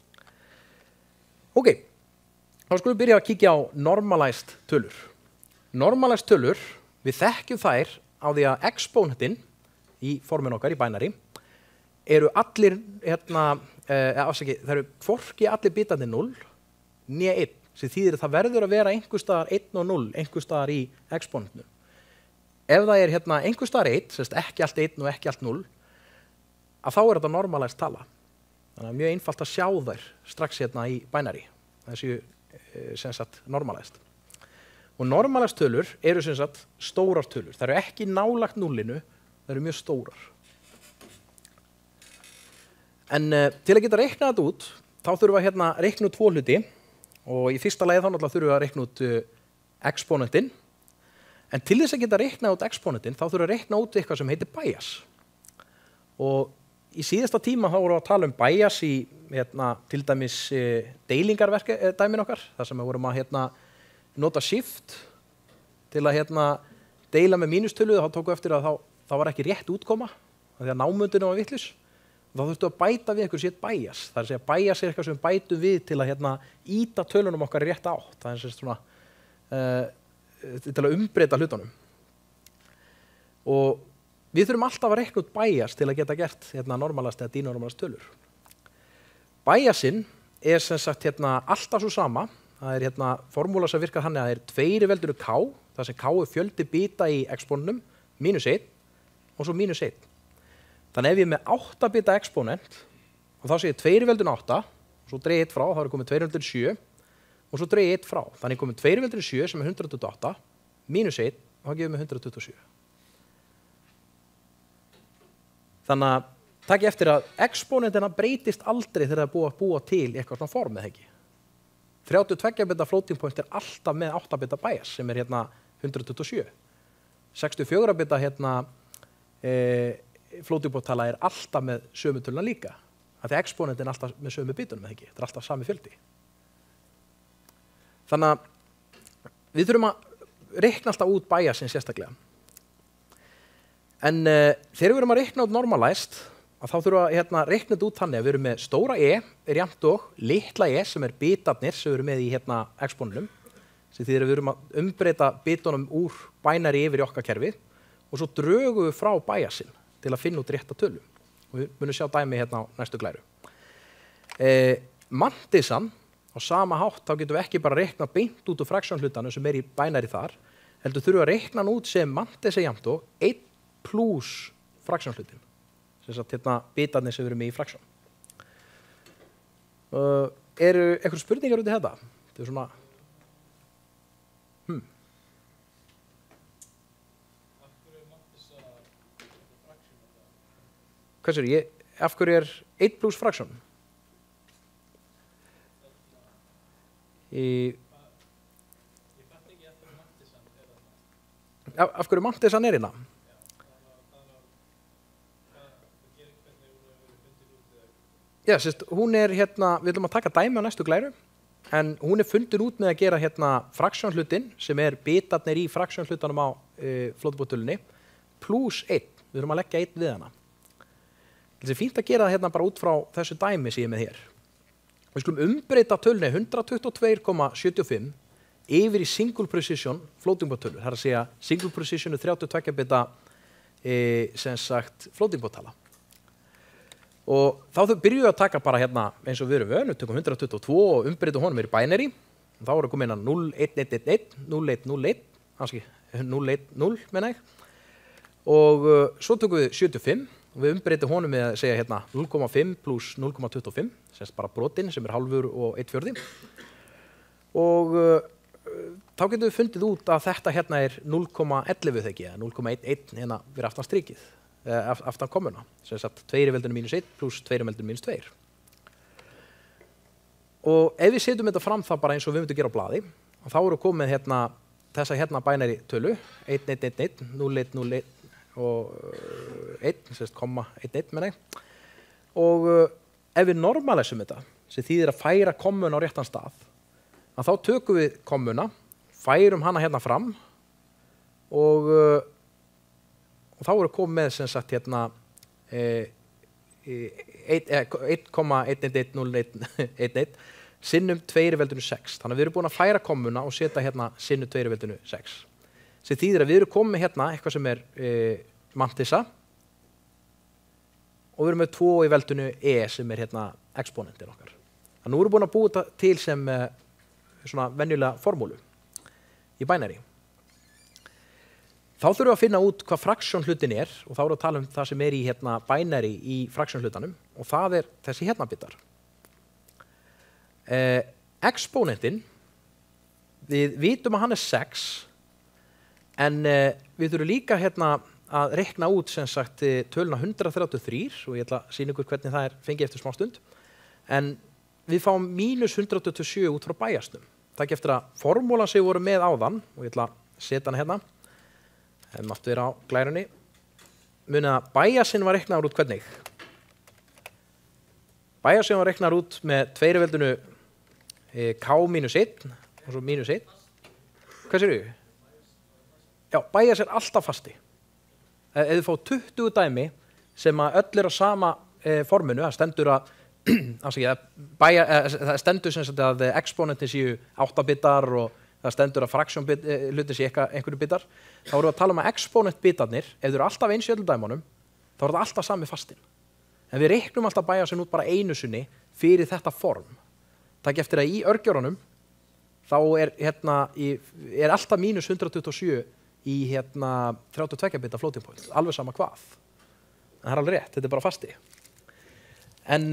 [SPEAKER 1] Ok, þá skulum við byrja að kíkja á normalized tölur. Normalized tölur, við þekkjum þær á því að exponentin í formin okkar í binary eru allir hérna, það eru hvorki allir bitandi 0 né 1, sem þýðir að það verður að vera einhvers staðar 1 og 0, einhvers staðar í exponentinu. Ef það er hérna einhvers staðar 1, sérst ekki allt 1 og ekki allt 0, að þá er þetta normalized tala. Þannig að mjög einfalt að sjá þær strax hérna í binary. Það séu sem sagt normalized. Og normalized tölur eru sem sagt stórar tölur. Það eru ekki nálagt nullinu, það eru mjög stórar. En til að geta reiknað þetta út, þá þurfum við að hérna reikna út 2 hluti. Og í fyrsta lagi þá náttúrulega þurfum við að reikna út exponentin. En til þess að geta reiknað út exponentin, þá þurfum við að reikna út eitthvað sem heitir bias. Og í síðasta tíma þá vorum við að tala um bias í hérna, til dæmis deilingardæmin okkar, þar sem við vorum að hérna, nota shift til að hérna, deila með mínustölu, þá tókum við eftir að þá var ekki rétt útkoma, því að námundinu var vitlaus. Þá þurftu að bæta við eitthvað sétt bias. Það er að segja bias er eitthvað sem við bætum við til að hérna, íta tölunum okkar í rétt átt. Það er svona, til að umbreyta hlutunum. Og við þurfum alltaf að reikna út bias til að geta gert normalast eða denormalast tölur. Biasinn sem sagt alltaf svo sama. Það formúla sem virkar þannig að það 2 í veldinu k, þar sem k fjöldi bita í exponentum, -1 og svo -1. Þannig ef ég með 8 bita exponent, og þá sé ég 2 í veldinu 8, og svo dreig 1 frá, þá komið 2 í veldinu 7, og svo dreig 1 frá. Þannig komið 2 í veldinu 7 sem 128, -1, og það gefur mig 127. Þannig að takk eftir að exponentina breytist aldrei þegar það búið að búa til eitthvað svona form, eða ekki. 32 bita floating point alltaf með 8 bita bias sem 127. 64 bita floating point tala alltaf með sömu töluna líka. Af því exponentin alltaf með sömu bitunum, eða ekki. Þetta alltaf sami fjöldi. Þannig að við þurfum að reikna alltaf út biasin sérstaklega. En þegar við erum að reikna út normalized, að þá þurfum við að reikna þetta út þannig að við erum með stóra jafnt og litla sem bitarnir sem við erum með í exponentum, sem þýðir að við erum að umbreyta bitunum úr binary yfir í okkar kerfi og svo drögum við frá biasin til að finna út rétta tölu. Og við munum sjá dæmi á næstu glæru. Mantisan, á sama hátt, þá getum við ekki bara reikna beint út úr fraksjónhlutanum sem í binary þar, heldur þurfum við að reikna hann út sem mantisa jafnt og 1 plus fraksjónhlutin. Bitarnir sem við erum í fraksjón. Eru einhver spurningar út í þetta? Þetta svona...
[SPEAKER 2] Af hverju mantisa fraksjón?
[SPEAKER 1] Hvað sér ég? Af hverju 1 plus fraksjón?
[SPEAKER 2] Ég fatt ekki af hverju mantisan þarna.
[SPEAKER 1] Af hverju mantisan hérna? Já, hún við ætlum að taka dæmi á næstu glæru, en hún fundin út með að gera fraksjónhlutin, sem bitarnir í fraksjónhlutanum á flótabóttölunni, plus 1. Við þurfum að leggja 1 við hana. Það fínt að gera það bara út frá þessu dæmi sem ég með hér. Við skulum umbreyta tölunni 122,75 yfir í single precision flótabóttölur. Það að segja single precision 32 bita sem sagt flótabóttala. Og þá byrjuðu að taka bara eins og við erum vönu, tökum 122 og umbreytum honum í binary. Og þá erum komin 0,111, 0,101, kannski 0,10 menna ég. Og svo tökum við 75 og við umbreytum honum með að segja 0,5 plus 0,25, semst bara brotinn sem halvur og 1/4. Og þá getum við fundið út að þetta 0,11 þekki, 0,11 við aftan strikið. Aftan kommuna, sem sagt 2 í veldinu -1 pluss 2 í veldinu -2. Og ef við setjum þetta fram það bara eins og við myndum gera á blaði, og þá erum við komið þessa binary tölu, 1111, 0101 og 1, sem sagt 0,11 menna ég. Og ef við normalisum þetta, sem þýðir að færa kommuna á réttan stað, að þá tökum við kommuna, færum hana fram og þá erum við komið með sem sagt 1,111,0111 sinnum 2 í veldinu 6. Þannig að við erum búin að færa kommuna og setja sinnum 2 í veldinu 6. Sem þýðir að við erum komið með eitthvað sem mantisa og við erum með 2 í veldinu sem exponentin okkar. Þannig að nú erum við búin að búa til sem svona venjulega formúlu í binary. Þá þurfum við að finna út hvað fraksjónhlutin og þá erum við að tala það sem í binary í fraksjónhlutanum og það þessi bitar. Exponentin, við vitum að hann 6, en við þurfum líka að reikna út sem sagt töluna 133 og ég ætla að sýna ykkur hvernig það fengið eftir smá stund. En við fáum -127 út frá biasnum. Takk eftir að formúlan sem við vorum með áðan og ég ætla að setja hana hefum aftur á glærunni. Munið að biasin var reiknaður út hvernig? Biasin var reiknaður út með 2 í veldinu k-1 og svo -1. Hvað sér við? Já, bias alltaf fasti. Ef þið fá 20 dæmi sem að öll á sama forminu, það stendur að það stendur sem sagt að exponentin séu 8 bitar og það stendur að fraction hlutin sé einhverju bitar, þá erum við að tala um að exponent bitarnir, ef þau eru alltaf eins í öllum dæmunum, þá er það alltaf sami fastin. En við reiknum alltaf bæjasin út bara einu sinni fyrir þetta form. Takk eftir að í örgjörunum, þá er alltaf mínus 127 í 32 bita floating point, alveg sama hvað. En það er alveg rétt, þetta er bara fasti. En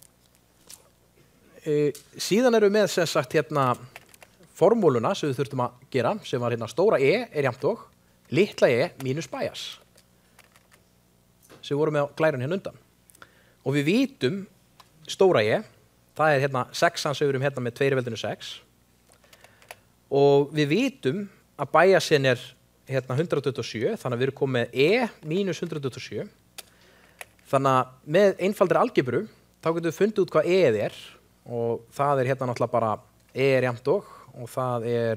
[SPEAKER 1] síðan erum við með sem sagt formúluna sem við þurftum að gera, sem var stóra E er jafnt og litla E mínus bæjas. Sem við vorum með á glærun undan. Og við vitum stóra E, það er 6 sem við erum með 2 veldinu 6. Og við vitum að bæjasin er 127, þannig að við erum komið með E mínus 127. Þannig að með einfaldri algebru, þá getum við fundið út hvað E er. Og það er náttúrulega bara E er jafnt og það er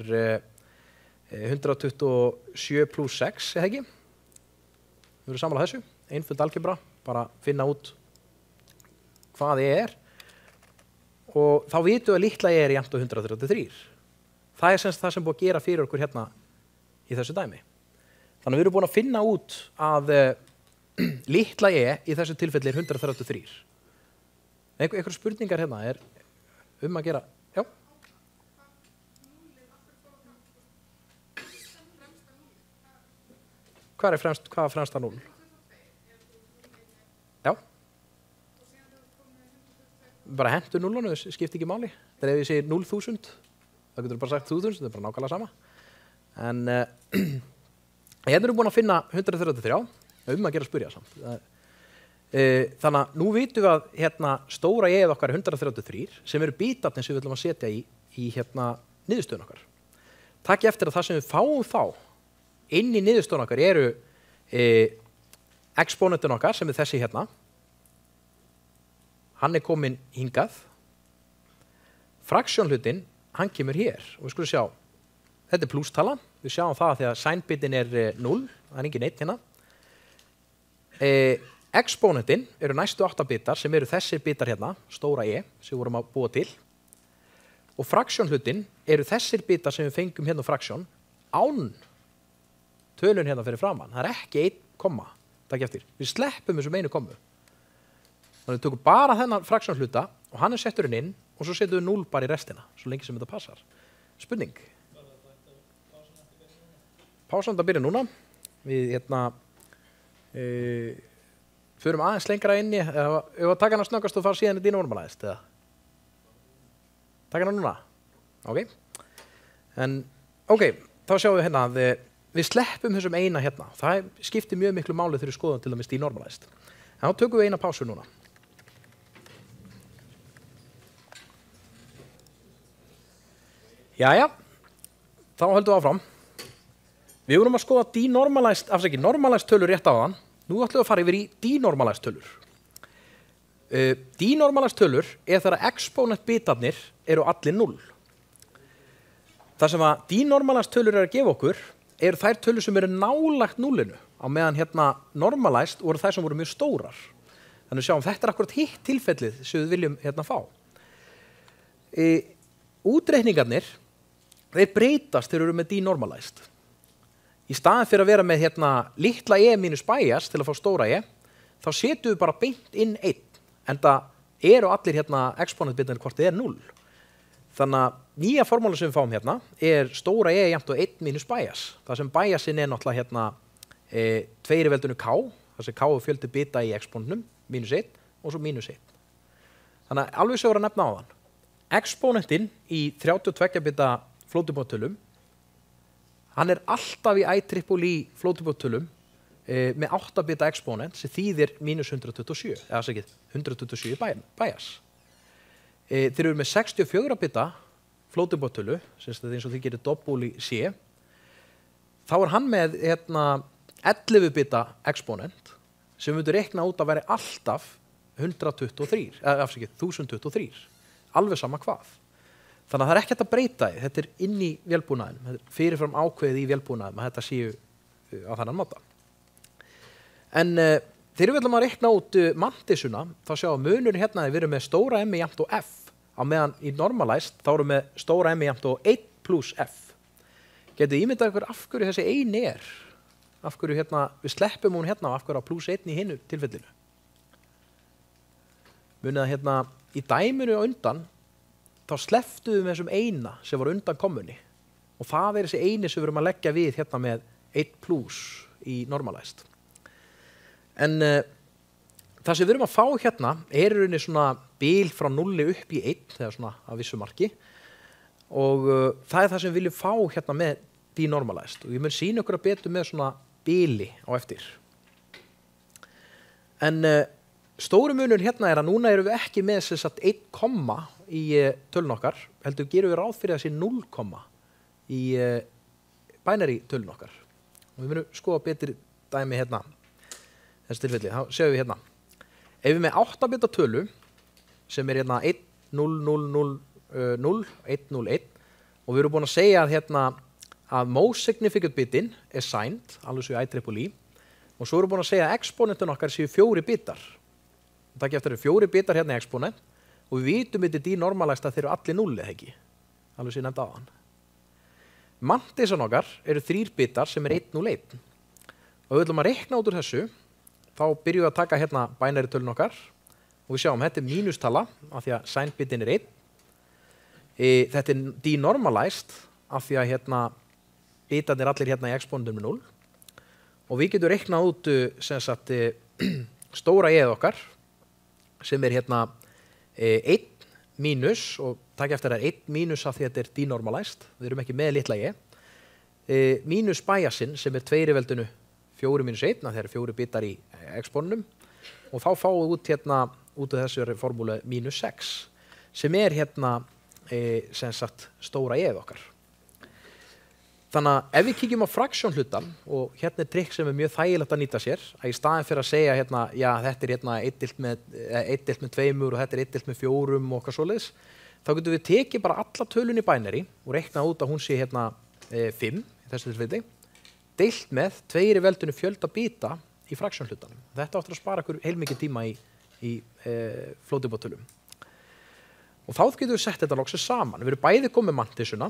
[SPEAKER 1] 127 pluss 6, eða ekki? Við erum samanlega þessu, einföld algebra, bara finna út hvað E er. Og þá vitum við að litla E er jafnt og 133. Það er semst það sem búið að gera fyrir okkur í þessu dæmi. Þannig að við erum búin að finna út að litla E í þessu tilfelli er 133. Einhverjum spurningar er að gera? Já? Hvað er fremsta 0? Já. Bara hentu 0-unu, skiptir ekki máli. Þegar ef ég segir 0.000, þá getur þú bara sagt 1000, það er bara nákvæmlega sama. En erum við búin að finna 133, að gera spyrja samt. Þannig að nú vitum við að stóra E okkar er 133, sem eru bitarnir sem við ætlum að setja í niðurstöðun okkar. Takk eftir að það sem við fáum þá inn í niðurstöðun okkar eru exponentin okkar, sem er þessi hann er komin hingað. Fraction hlutin, hann kemur hér. Og við skulum sjá, þetta er plústala. Við sjáum það því að signbitin er 0, það er engin 1 Exponentin eru næstu 8 bitar sem eru þessir bitar stóra E, sem við vorum að búa til. Og fraction hlutin eru þessir bitar sem við fengum fraction án tölun fyrir framan. Það er ekki 1 komma, takk eftir. Við sleppum þessum einu kommu. Þannig við tökum bara þennan fraction hluta og hann er settur inn og svo setjum við 0 bara í restina, svo lengi sem þetta passar. Spurning? Pásan að byrja núna. Við förum aðeins lengra inni, ef að taka hana snöggast og fara síðan í normalized, eða? Taka hana núna? Ok. En, ok, þá sjáum við að við sleppum þessum eina Það skiptir mjög miklu máli þegar við skoðum til dæmis í normalized. En þá tökum við eina pásu núna. Jæja, þá höldum við áfram. Við vorum að skoða normalized tölur rétt áðan. Nú ætlum við að fara yfir í denormalized tölur. Denormalized tölur er þegar exponent bitarnir eru allir 0. Það sem að denormalized tölur er að gefa okkur eru þær tölur sem eru nálægt 0-inu, á meðan normalized voru þær sem voru mjög stórar. Þannig sjáum, þetta er akkurat hitt tilfellið sem við viljum fá. Útreikningarnir, þeir breytast þegar við erum með denormalized. Í staðan fyrir að vera með litla E mínus bæjas til að fá stóra E, þá setjum við bara beint inn 1. En það eru allir exponentbitarnir hvort þið er 0. Þannig að nýja formúla sem við fáum er stóra E jafnt og 1 mínus bæjas. Það sem bæjasin er náttúrulega 2 í veldinu K, það sem K er fjöldi bita í exponentum, mínus 1 og svo mínus 1. Þannig að alveg svo er að nefna á þann. Exponentin í 32 bita floating point tölum, hann er alltaf í IEEE floating point tölum með 8 bita exponent sem þýðir mínus 127, eða segið 127 bæjas. Þeir eru með 64 bita floating point tölu, eins og þið gerir doppul í C, þá er hann með 11 bita exponent sem myndur reikna út að vera alltaf 1023, alveg sama hvað. Þannig að það er ekki hægt að breyta því, þetta er inn í vélbúnaðinum, þetta er fyrirfram ákveðið í vélbúnaðinum að þetta séu á þannan máta. En þegar við ætlum að reikna út mantisuna, þá sjáum munurinn að við erum með stóra M jafnt og F, á meðan í normalized þá erum við stóra M jafnt og 1 plus F. Getið ímyndað ykkur af hverju þessi ein af hverju hérna, við sleppum hún hérna og af hverju á +1 í hinu tilfellinu. Munið að hérna í dæminu á undan þá slepptum við þessum eina sem var undan kommunni og það þessi eini sem við erum að leggja við hérna með 1+ í normalized. En það sem við erum að fá hérna í rauninni svona bil frá 0 upp í 1 þegar svona að vissu marki og það það sem við viljum fá hérna með denormalized og ég mun sýna ykkur að betur með svona bili á eftir. En stóru munur hérna að núna erum við ekki með sem sagt 1 komma í tölun okkar, heldur gerum við ráð fyrir þessi 0 komma í binary tölun okkar. Og við munum skoða betur dæmi hérna, þessi tilfelli, þá séum við hérna. Ef við með 8 bita tölu, sem hérna 1, 0, 0, 0, 0, 1, 0, 1, og við erum búin að segja að hérna að most significant bitin signed, alveg svo í IEEE, og svo erum við búin að segja að exponentin okkar séu 4 bitar. Það ekki eftir 4 bitar hérna í exponent, og við vitum þetta denormalized að þeir eru allir 0 eða ekki, alveg sem ég nefndi áðan. Mantisan okkar eru 3 bitar sem 1, 0, 1. Og við ætlum að reikna út úr þessu, þá byrjum við að taka hérna binary tölun okkar, og við sjáum þetta mínustala, af því að signed bitin 1. Þetta denormalized, af því að hérna bitarnir allir hérna í exponentum 0. Og við getum reiknað út sem sagt stóra eð okkar, sem hérna 1 mínus, og takk eftir að 1 mínus af því að þetta er denormalized, við erum ekki með litla e, mínus biasinn sem 2 í veldinu 4 mínus 1, það eru 4 bitar í exponentum, og þá fáum við út hérna, út af þessu formúlu mínus 6, sem hérna sem sagt stóra eð okkar. Þannig að ef við kíkjum á fraction hlutan, og hérna trikk sem mjög þægilegt að nýta sér, að í staðin fyrir að segja hérna, já þetta hérna 1 deilt með 2 og þetta 1 deilt með 4 og okkar svoleiðis, þá getum við tekið bara alla tölun í binary og reiknað út að hún sé hérna 5, í þessu tilfelli, deilt með 2 í veldinu fjölda bita í fraction hlutanum. Þetta áttur að spara okkur heilmikið tíma í floating point tölum. Og þá getum við sett þetta loksins saman. Við erum bæði komið mantisuna,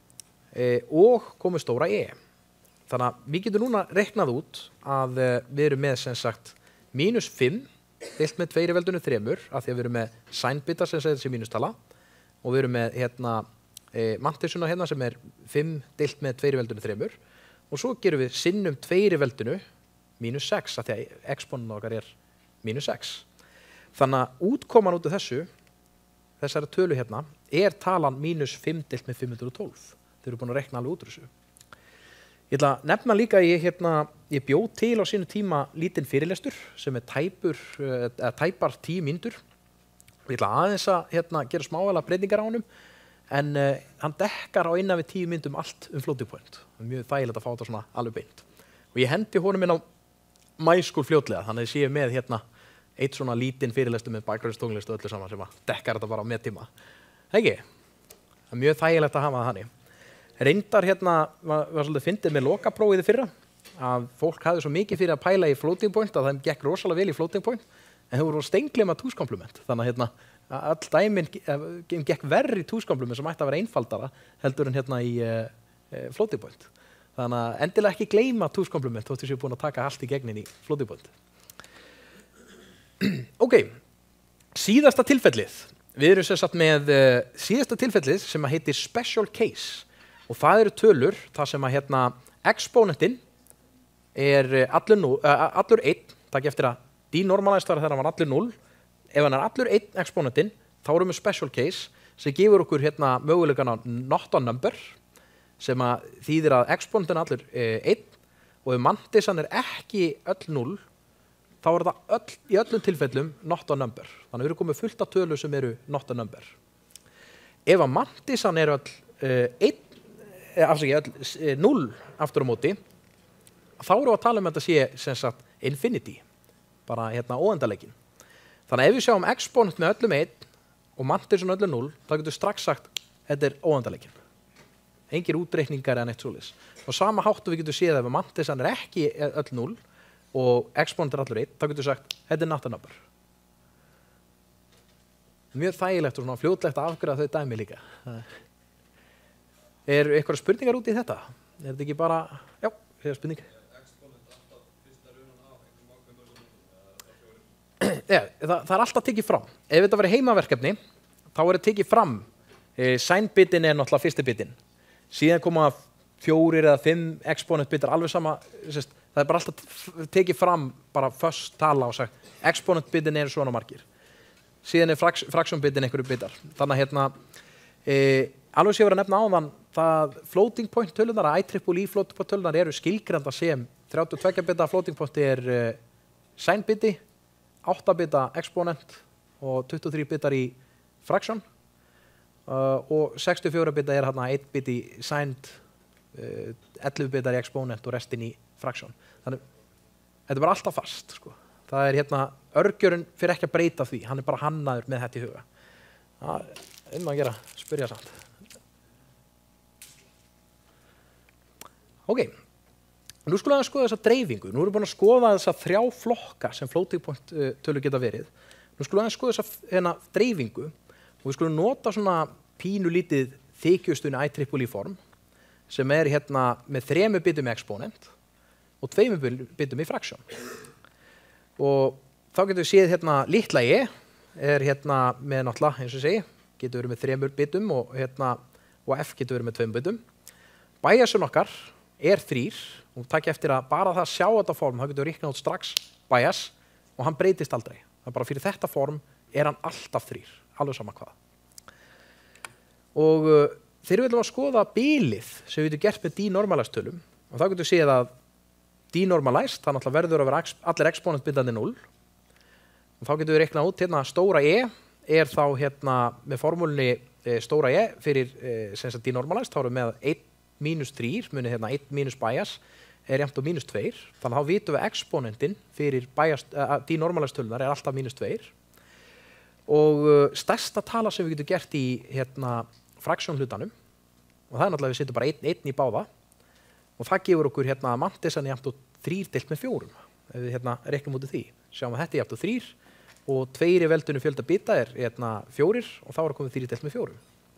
[SPEAKER 1] og komið stóra e. Þannig að við getum núna reiknað út að við erum með sem sagt mínus 5 deilt með 2 í veldinu 3 af því að við erum með signed bitar sem segir þessi mínustala og við erum með hérna mantisuna hérna sem 5 deilt með 2 í veldinu 3 og svo gerum við sinnum 2 í veldinu mínus 6 af því að exponent okkar mínus 6. Þannig að útkoman út af þessari tölu hérna talan mínus 5 deilt með 512. Þeir eru búin að reikna alveg út úr þessu. Ég ætla að nefna líka að ég bjóð til á sínu tíma lítinn fyrirlestur sem tæpar 10 mínútur. Ég ætla aðeins að gera smávægilegar breytingar á honum, en hann dekkar á innan við 10 mínútum allt floating point. Það mjög þægilegt að fá þetta svona alveg beint. Og ég hendi honum inn á MySchool fljótlega, þannig að ég sé með eitt svona lítinn fyrirlestur með bakgrunnstónlist og öllu saman sem dekkar þetta bara með tíma. Ekki? Það mjög þægilegt að hafa það þannig. Reyndar var svolítið fyndið með lokaprófið fyrra að fólk hafði svo mikið fyrir að pæla í floating point að þeim gekk rosalega vel í floating point en þau voru steinglima túskomplement þannig að all dæmin gekk verri túskomplement sem ætti að vera einfaldara heldur en í floating point. Þannig að endilega ekki gleyma túskomplement þóttu séu búin að taka allt í gegnin í floating point. Ok, síðasta tilfellið. Við erum sem sagt með síðasta tilfellið sem heitir special case. Og það eru tölur, þar sem að exponentin allur 1, takk eftir að denormalized var þegar hann var allur 0. Ef hann allur 1 exponentin, þá erum við special case sem gefur okkur möguleikana not a number, sem að þýðir að exponentin allur 1 og ef mantisan ekki öll 0, þá það í öllum tilfellum not a number. Þannig að við erum komið fullt af tölur sem eru not a number. Ef að mantisan öll 1, 0 aftur á móti, þá erum við að tala um að þetta sé sem sagt infinity, bara óendanleikin. Þannig að ef við sjáum exponent með öllum 1 og mantisan öllum 0, þá getum við strax sagt þetta óendanleikin. Engir útreikningar en eitt svoleiðis. Og sama háttu við getum séð ef mantisan ekki öll 0 og exponent allur 1, þá getum við sagt þetta not a number. Mjög þægilegt og fljótlegt að afgreiða þau dæmi líka. Eitthvað spurningar út í þetta? Er þetta ekki bara, já, hér er spurning.
[SPEAKER 3] Exponent alltaf fyrsta runan af einhverjum ákveðum mörgum myndum, eða er það fjórir?
[SPEAKER 1] Það er alltaf tekið fram. Ef þetta verið heimaverkefni, þá er þetta tekið fram. Sign-bitin er náttúrulega fyrsti bitin. Síðan koma 4 eða 5 exponent-bitar, alveg sama, það er bara alltaf tekið fram bara first tala og sagt, exponent-bitin eru svona margir. Síðan er fraction-bitin einhverju bitar. Þannig að alveg sé verið að nefna áðan, það floating point tölunar, IEEE floating point tölunar eru skilgreinda sem 32 bita floating point er sign-biti, 8 bita exponent og 23 bitar í fraction og 64 bita er hérna 1 bit í signed, 11 bitar í exponent og restin í fraction. Þannig þetta er bara alltaf fast, sko. Það er hérna, örgjörun fyrir ekki að breyta því, hann er bara hannaður með þetta í huga. Það er að gera, spyrja samt. Ok, nú skulum við skoða þessa dreifingu. Nú erum við búin að skoða þessa 3 flokka sem floating point tölur geta verið. Nú skulum við skoða þessa dreifingu og við skulum nota svona pínulítið þykjustunni IEEE form sem er hérna með 3 bitum í exponent og 2 bitum í fraction. Og þá getum við séð hérna litla e er hérna með náttúrulega, eins og segi, getur verið með 3 bitum og f getur verið með 2 bitum. Biasun okkar er 3 og takk eftir að bara það að sjá þetta form, þá getum við reiknað út strax bias og hann breytist aldrei. Það er bara fyrir þetta form er hann alltaf 3, alveg sama hvað. Og þegar við ætlum að skoða bilið sem við getum gert með denormalized tölum og þá getum við séð að denormalized, það náttúrulega verður að vera allir exponent bitandi 0 og þá getum við reiknað út hérna stóra e er þá hérna með formúlunni stóra e fyrir sem sagt denormalized, þá erum við með 1 minus 3, munið hérna 1 minus bias er jafnt á minus 2, þannig að þá vitum við exponentin fyrir denormalized tölunar er alltaf minus 2 og stærsta tala sem við getum gert í hérna fraction hlutanum og það er náttúrulega við setjum bara 1 í báða og það gefur okkur hérna mantisan jafnt á 3 deilt með 4 ef við hérna reiknum út í því. Sjáum að þetta er jafnt á 3 og 2 í veldunum fjölda bita er hérna 4 og þá er komið 3 deilt með 4.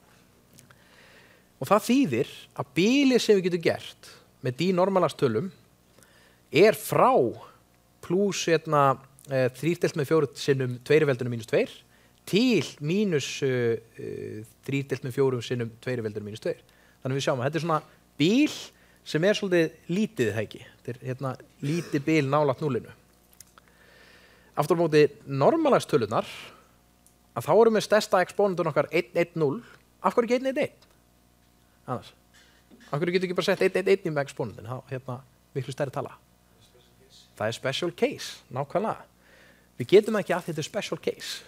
[SPEAKER 1] Og það þýðir að bilið sem við getum gert með denormalized tölum er frá pluss hérna 3 deilt með 4 sinnum 2 í veldunum minus 2 til mínus 3 deilt með 4 sinnum 2 í veldunum mínus 2. Þannig við sjáum að þetta er svona bil sem er svolítið lítið, það ekki. Þetta er hérna lítið bil nálægt núlinu. Aftur á móti normalized tölunar, að þá erum við stærsta exponentun okkar 1, 1, 0. Af hverju ekki 1, 1, 1? Annars. Af hverju getur ekki bara sett 1, 1, 1 í með exponentin? Það er hérna miklu stærri tala. Það er special case, nákvæmlega. Við getum ekki að þetta er special case.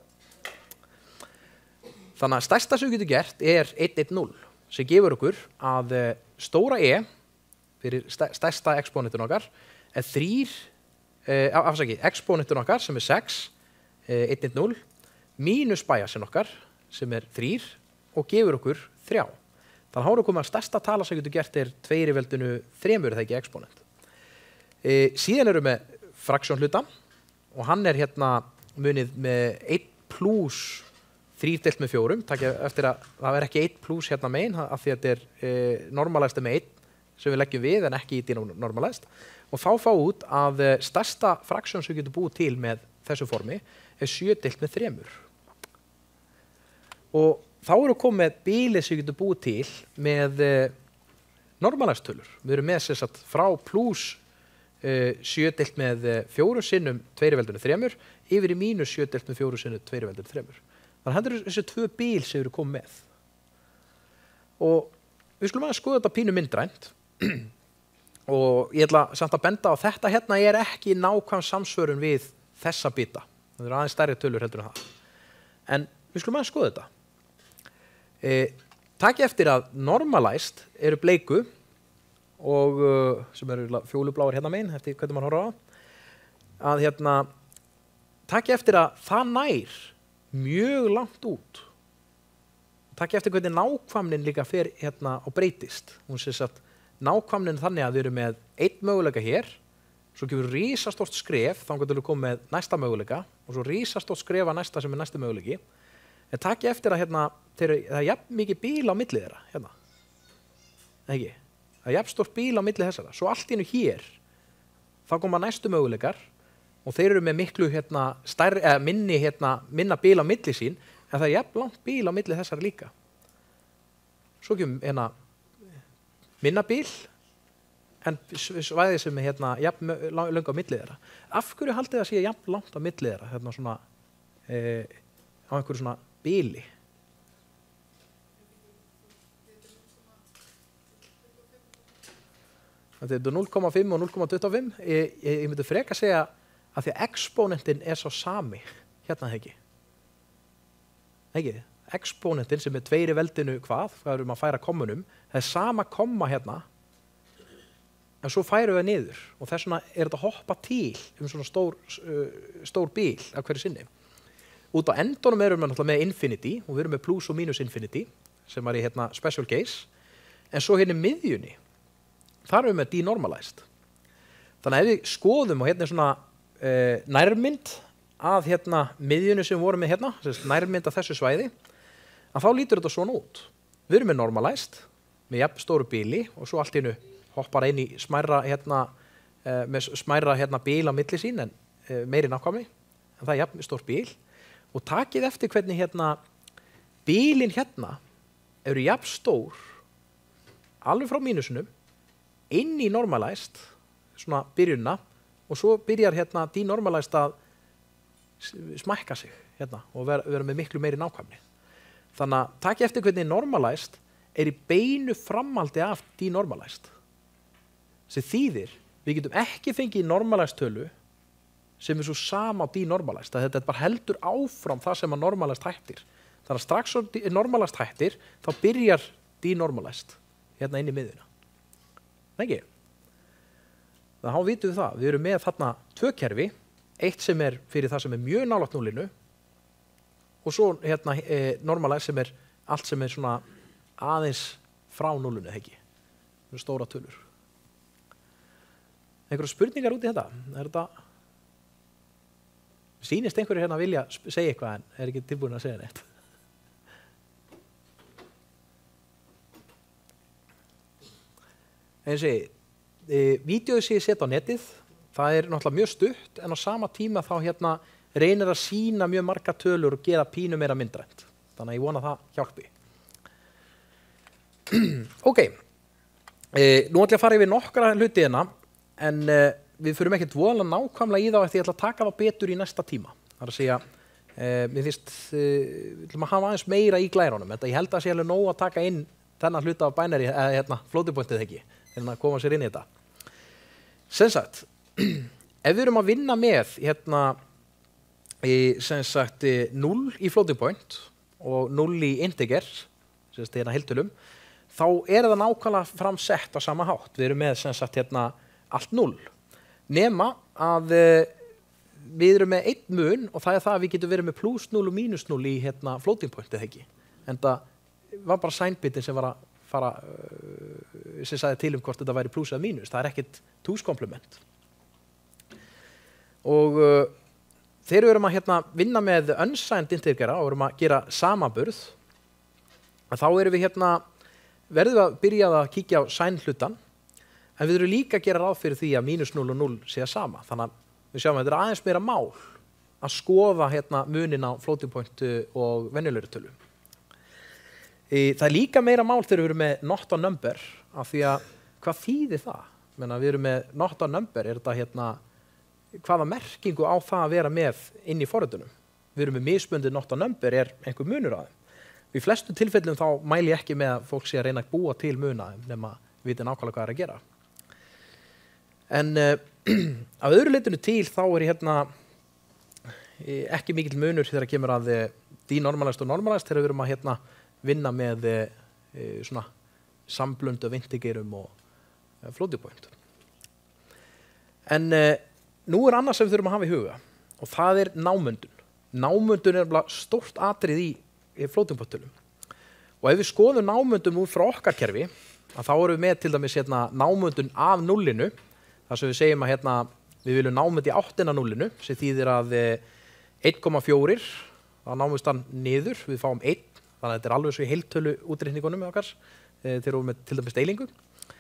[SPEAKER 1] Þannig að stærsta sem við getum gert er 1, 1, 0 sem gefur okkur að stóra e fyrir stærsta exponentun okkar er 3, exponentun okkar sem er 6, 1, 1, 0 mínus biasin okkar sem er 3 og gefur okkur 3. Þannig að þá erum við að stærsta tala sem við getum gert er 2 í veldunu 3 er það ekki exponent. Síðan erum við fraction hluta og hann er hérna munið með 1 pluss 3 deilt með 4, takk eftir að það er ekki 1 pluss hérna megin af því að þetta er normalized með 1 sem við leggjum við en ekki í denormalized og þá fá út að stærsta fraction sem við getum búið til með þessu formi er 7 deilt með 3. Og þá erum við komið með bilið sem við getum búið til með normalized tölur. Við erum með þess að frá pluss 7 deilt með 4 sinnum 2 í veldunu 3 yfir í mínus 7 deilt með 4 sinnum 2 í veldunu 3. Þannig að þetta eru þessi 2 bil sem við erum komið með. Og við skulum að skoða þetta pínu myndrænt og ég ætla samt að benda á að þetta hérna er ekki nákvæm samsvörun við þessa bita. Það eru aðeins stærri tölur heldur en það. En við skulum að skoða þetta. Takk eftir að normalized eru bleiku og sem eru fjólubláir hérna megin eftir hvernig maður horfa á. Að hérna takk eftir að það nær mjög langt út. Takk eftir hvernig nákvæmnin líka fer hérna og breytist. Hún sé að nákvæmnin þannig að við erum með 1 möguleika hér, svo gefur risastórt skref, þá getum við komið með næsta möguleika og svo risastórt skref að næsta sem er næsti möguleiki. En takk eftir að hérna, það er jafn mikið bíl á milli þeirra. Hérna. Ekki? Það Það er jafnstórt bíl á milli þessara. Svo allt í einu hér, þá koma næstu möguleikar og þeir eru með miklu minna bíl á milli sín, en það er jafn langt bíl á milli þessara líka. Svo kemur minna bíl, en svæði sem er jafn löng á milli þeirra. Af hverju haldið það sé jafn langt á milli þeirra, svona, á einhverju svona bíli? Þetta er 0,5 og 0,25. Ég myndi freka að segja að því að exponentin er svo sami, ekki. Ekki? Exponentin sem er 2 í veldinu hvað erum að færa kommunum, það er sama komma hérna, en svo færum við niður og þess vegna er þetta að hoppa til svona stór bíl af hverju sinni. Út á endunum erum við náttúrulega með infinity og við erum með plus og minus infinity sem er í special case, en svo hérna í miðjunni, þar erum við með denormalized. Þannig að ef við skoðum og er svona nærmynd að miðjunni sem við vorum með nærmynd af þessu svæði, að þá lítur þetta svona út. Við erum með normalized, með jafn stóru bíli og svo allt í einu hoppar inn í smærra með smærra bíl á milli sín en meiri nákvæmni, en það er jafn stór bíl og takið eftir hvernig bílin eru jafn stór alveg frá mínusunum inn í normalized svona byrjunna og svo byrjar denormalized að smækka sig og vera með miklu meiri nákvæmni. Þannig að takið eftir hvernig normalized er í beinu framhaldi af denormalized. Sem þýðir, við getum ekki fengið normalized tölu sem er svo sama á denormalized. Þetta bara heldur áfram það sem að normalized hættir. Þannig að strax á normalized hættir, þá byrjar denormalized inn í miðjuna. Ekki? Þá vitum við það. Við erum með þarna 2 kerfi, eitt sem er fyrir það sem er mjög nálægt núllinu og svo normalized sem er allt sem er svona aðeins frá núllinu, ekki? Stóra tölur. Einhverjar spurningar út í þetta? Sýnist einhverju að vilja segja eitthvað en er ekki tilbúin að segja neitt? En ég segi, vídeóið sem ég set á netið, það er náttúrulega mjög stutt en á sama tíma þá reynir að sýna mjög marga tölur og gera pínu meira myndrænt. Þannig að ég vona að það hjálpi. Ok, nú ætla ég að fara yfir nokkra hluti en við förum ekkert voðalega nákvæmlega í þá eftir ég ætla að taka það betur í næsta tíma. Það er að segja, mér finnst, við ætlum að hafa aðeins meira í glærunum. Ég held að það sé alveg nóg að taka inn þennan hluta af binary, floating pointið ekki, en að koma sér inn í þetta. Sem sagt, ef við erum að vinna með sem sagt 0 í floating point og 0 í integer, sem sagt heiltölum, þá er það nákvæmlega framsett á sama hátt. Við erum með sem sagt allt 0. Nema að við erum með 1 mun og það er það að við getum verið með plus 0 og minus 0 í floating pointið ekki. En það var bara signbitin sem var að fara, sem sagði til hvort þetta væri plus eða minus. Það er ekkert 2's complement. Og þegar við erum að vinna með unsigned integera og erum að gera samanburð, þá erum við verðum við að byrja að kíkja á sign hlutan, en við erum líka að gera ráð fyrir því að minus 0 og 0 sé sama. Þannig að við sjáum að þetta er aðeins meira mál að skoða munin á floating point og venjulegri tölu. Það er líka meira mál þegar við erum með not a number, af því að hvað þýðir það? Við erum með not a number, er þetta hvaða merkingu á það að vera með inn í forritunum. Við erum með mismunandi not a number, er einhver munur á þeim. Í flestu tilfellum þá mæli ég ekki með að fólk sé að reyna að búa til muna nema viti nákvæmlega hvað er að gera. En af öðru leitinu til þá er ekki mikill munur þegar kemur að denormalized og normalized þegar við erum að vinna með svona samblöndu af integerum og floating point. En nú er annað sem við þurfum að hafa í huga og það er námöndun. Námöndun er stórt atrið í floating point tölum. Og ef við skoðum námöndun út frá okkar kerfi, þá erum við með til dæmis námöndun af nullinu, þar sem við segjum að við viljum námönd í áttina nullinu, sem þýðir að 1,4, þá námumst hann niður, við fáum 1, þannig að þetta er alveg svo í heiltölu útreikningunum okkar, þegar við erum með til dæmis deilingu.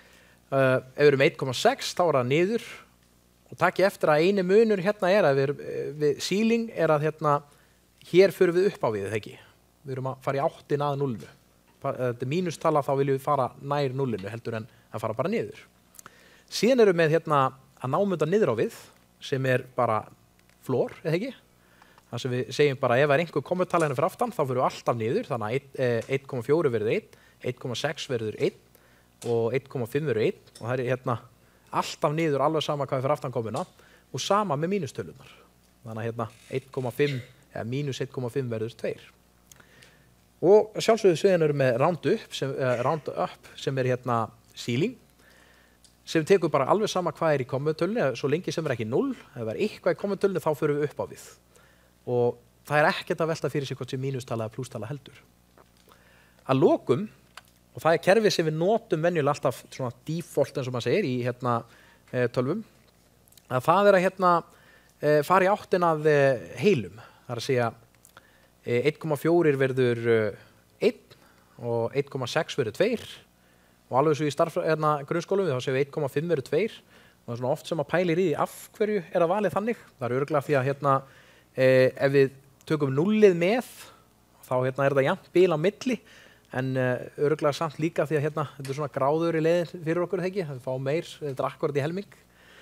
[SPEAKER 1] Ef við erum 1,6 þá það niður og takk eftir að eini munur hérna að við ceiling að hér förum við upp á við, ekki? Við erum að fara í áttin að nullinu. Þetta mínustala þá viljum við fara nær nullinu heldur en að fara bara niður. Síðan erum við að námunda niður á við sem bara floor, eða ekki? Það sem við segjum bara ef einhver komutala fyrir aftan þá fyrir við alltaf niður, þannig að 1,4 verður 1, 1,6 verður 1 og 1,5 verður 1 og það alltaf niður alveg sama hvað fyrir aftan komuna og sama með mínustölunar. Þannig að 1,5 eða mínus 1,5 verður 2. Og sjálfsögðu sviðin eru með round up sem ceiling sem tekur bara alveg sama hvað í komutölunni, svo lengi sem ekki 0, ef það eitthvað í komutölunni þá förum við upp á við. Og það ekkert að velta fyrir sig hvort sem mínustala eða plústala heldur. Að lokum, og það kerfi sem við notum venjulega alltaf svona default eins og maður segir í tölvum, að það að fara í áttin að heilum. Það að segja 1,4 verður 1 og 1,6 verður 2 og alveg svo í grunnskólum þá segjum við 1,5 verður 2 og það svona oft sem að pælir í því af hverju það valið þannig. Það örugglega því að ef við tökum nullið með þá það jafnt bil á milli en örugglega samt líka því að þetta svona gráður í leiðin fyrir okkur ekki, það fá meir, þetta akkurat í helming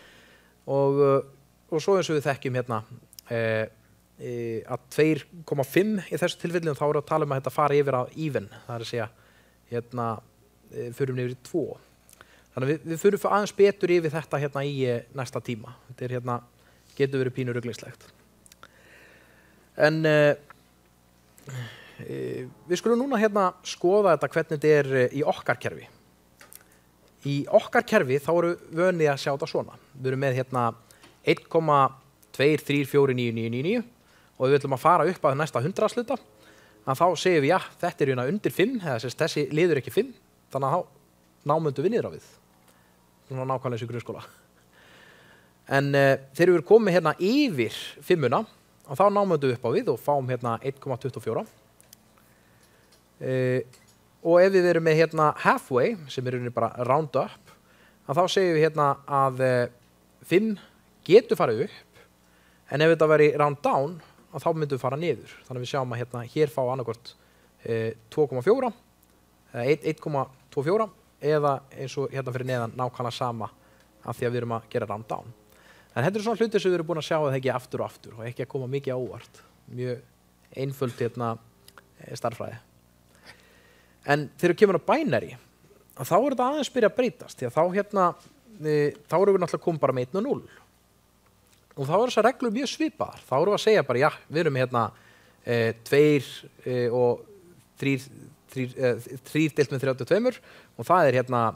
[SPEAKER 1] og svo eins og við þekkjum að 2,5 í þessu tilfellum þá að tala að þetta fara yfir á even, það að segja förum niður í 2. Þannig að við förum aðeins betur yfir þetta í næsta tíma. Þetta getur verið pínu ruglingslegt. En við skulum núna skoða þetta hvernig þetta í okkar kerfi. Í okkar kerfi þá erum við vönið að sjá þetta svona. Við erum með 1,2349999 og við ætlum að fara upp að næsta 100 hluta. Þá segjum við, já, þetta undir 5, þessi liður ekki 5, þannig að þá námundum við niður á við. Svona nákvæmlega í grunnskóla. En þegar við erum komið yfir 5-una, þá námundum við upp á við og fáum 1,24. Og ef við erum með halfway, sem bara round up, þá segjum við að 5 getur farið upp, en ef þetta veri round down, þá myndum við fara niður. Þannig að við sjáum að hér fá annarkvort 2,4, 1,24 eða eins og fyrir neðan nákvæmlega sama af því að við erum að gera round down. En þetta svona hlutir sem við erum búin að sjá það ekki aftur og aftur og ekki að koma mikið á óvart. Mjög einföld starffræði. En þegar við kemur á binary, þá þetta aðeins byrja að breytast því að þá erum við náttúrulega komið bara með 1 og 0. Og þá þessar reglur mjög svipaðar. Þá erum við að segja bara, já, við erum 2 og 3 deilt með 32 og það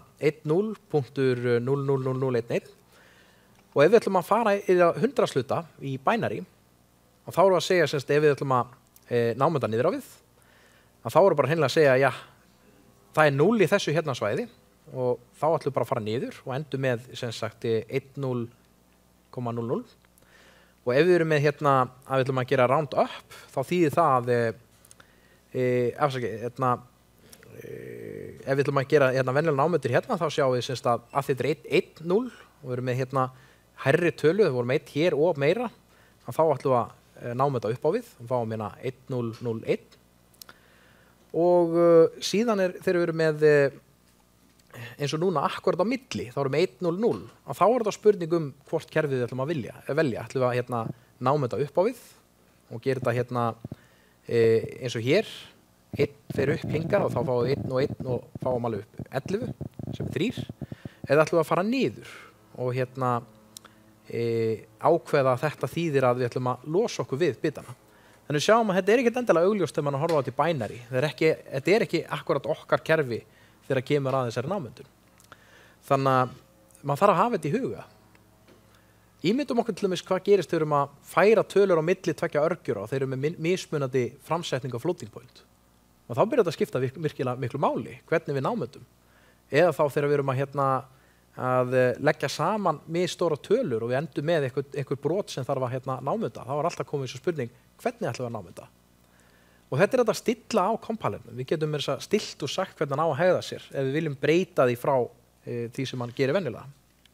[SPEAKER 1] 10.0.000011 og ef við ætlum að fara í 100 hluta í binary þá erum við að segja ef við ætlum að námunda niður á við þá erum við bara hreinlega að segja, já, það 0 í þessu svæði og þá ætlum við bara að fara niður og endur með 10.00 og ef við erum með að við ætlum að gera round up þá þýðir það ef við ætlum að gera venjulega námundir þá sjáum við að þetta 1,0 og við erum með hærri tölu, við vorum 1 hér og meira þá ætlum við að námunda upp á við og fáum 1,001 og síðan þegar við erum með eins og núna akkurat á milli, þá erum við 1,00 og þá þetta spurning hvort kerfið við ætlum að velja. Ætlum við að námunda upp á við og gera þetta eins og hér, 1 fer upp hingað og þá fáum við 1 og 1 og fáum alveg upp 11 sem 3, eða ætlum við að fara niður og ákveða að þetta þýðir að við ætlum að losa okkur við bitana. Þannig við sjáum að þetta ekkert endilega augljóst þegar mann horfa á þetta í binary. Þetta ekki akkurat okkar kerfi þegar kemur að þessari námundun. Þannig að maður þarf að hafa þetta í huga. Ímyndum okkur til dæmis hvað gerist þegar við erum að færa tölur á milli tveggja örgjur og þeir eru með mismunandi framsetning á floating point. Og þá byrjar þetta að skipta virkilega miklu máli, hvernig við námundum. Eða þá þegar við erum að leggja saman misstóra tölur og við endum með einhver brot sem þarf að námunda. Þá alltaf komið þessu spurning, hvernig ætlum við að námunda? Og þetta þetta að stilla á kompælernum. Við getum stilt og sagt hvernig hann á að hegða sér ef við viljum breyta því frá því sem hann gerir venjulega.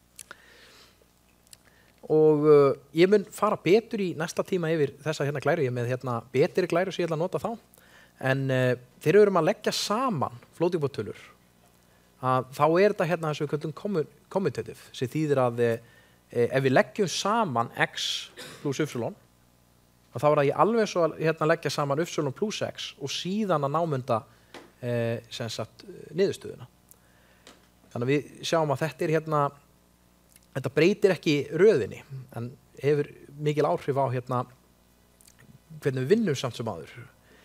[SPEAKER 1] Og ég mun fara betur í næsta tíma yfir þessa hérna glæru, ég er með hérna betri glæru sem ég ætla að nota þá, en þegar við erum að leggja saman floating point tölur, þá er þetta hérna þessu við kallum commutative, sem þýðir að ef við leggjum saman x plus y, þá er það ég alveg svo að hérna leggja saman y plus x og síðan að námunda sem sagt niðurstöðuna. Þannig að við sjáum að þetta er hérna, þetta breytir ekki röðinni, en hefur mikil áhrif á hérna hvernig við vinnum samt sem áður.